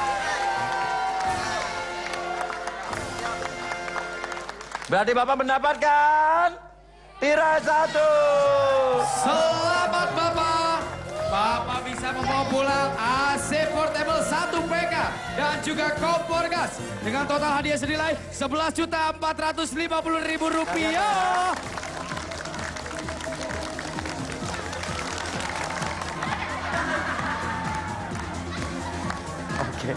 Berarti Bapak mendapatkan tirai 1. Selamat Bapak. Bapak bisa membawa pulang AC Portable 1 PK dan juga kompor gas dengan total hadiah senilai Rp11.450.000. Oke.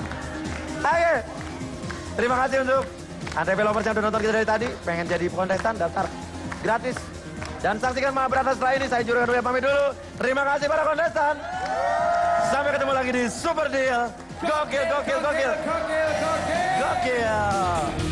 Terima kasih untuk Antv Lovers yang udah nonton kita dari tadi. Pengen jadi kontestan, daftar gratis. Dan saksikan Mahabharata setelah ini. Saya Juragan Ruya pamit dulu. Terima kasih para kontestan. Sampai ketemu lagi di Super Deal. Gokil. Gokil. Gokil.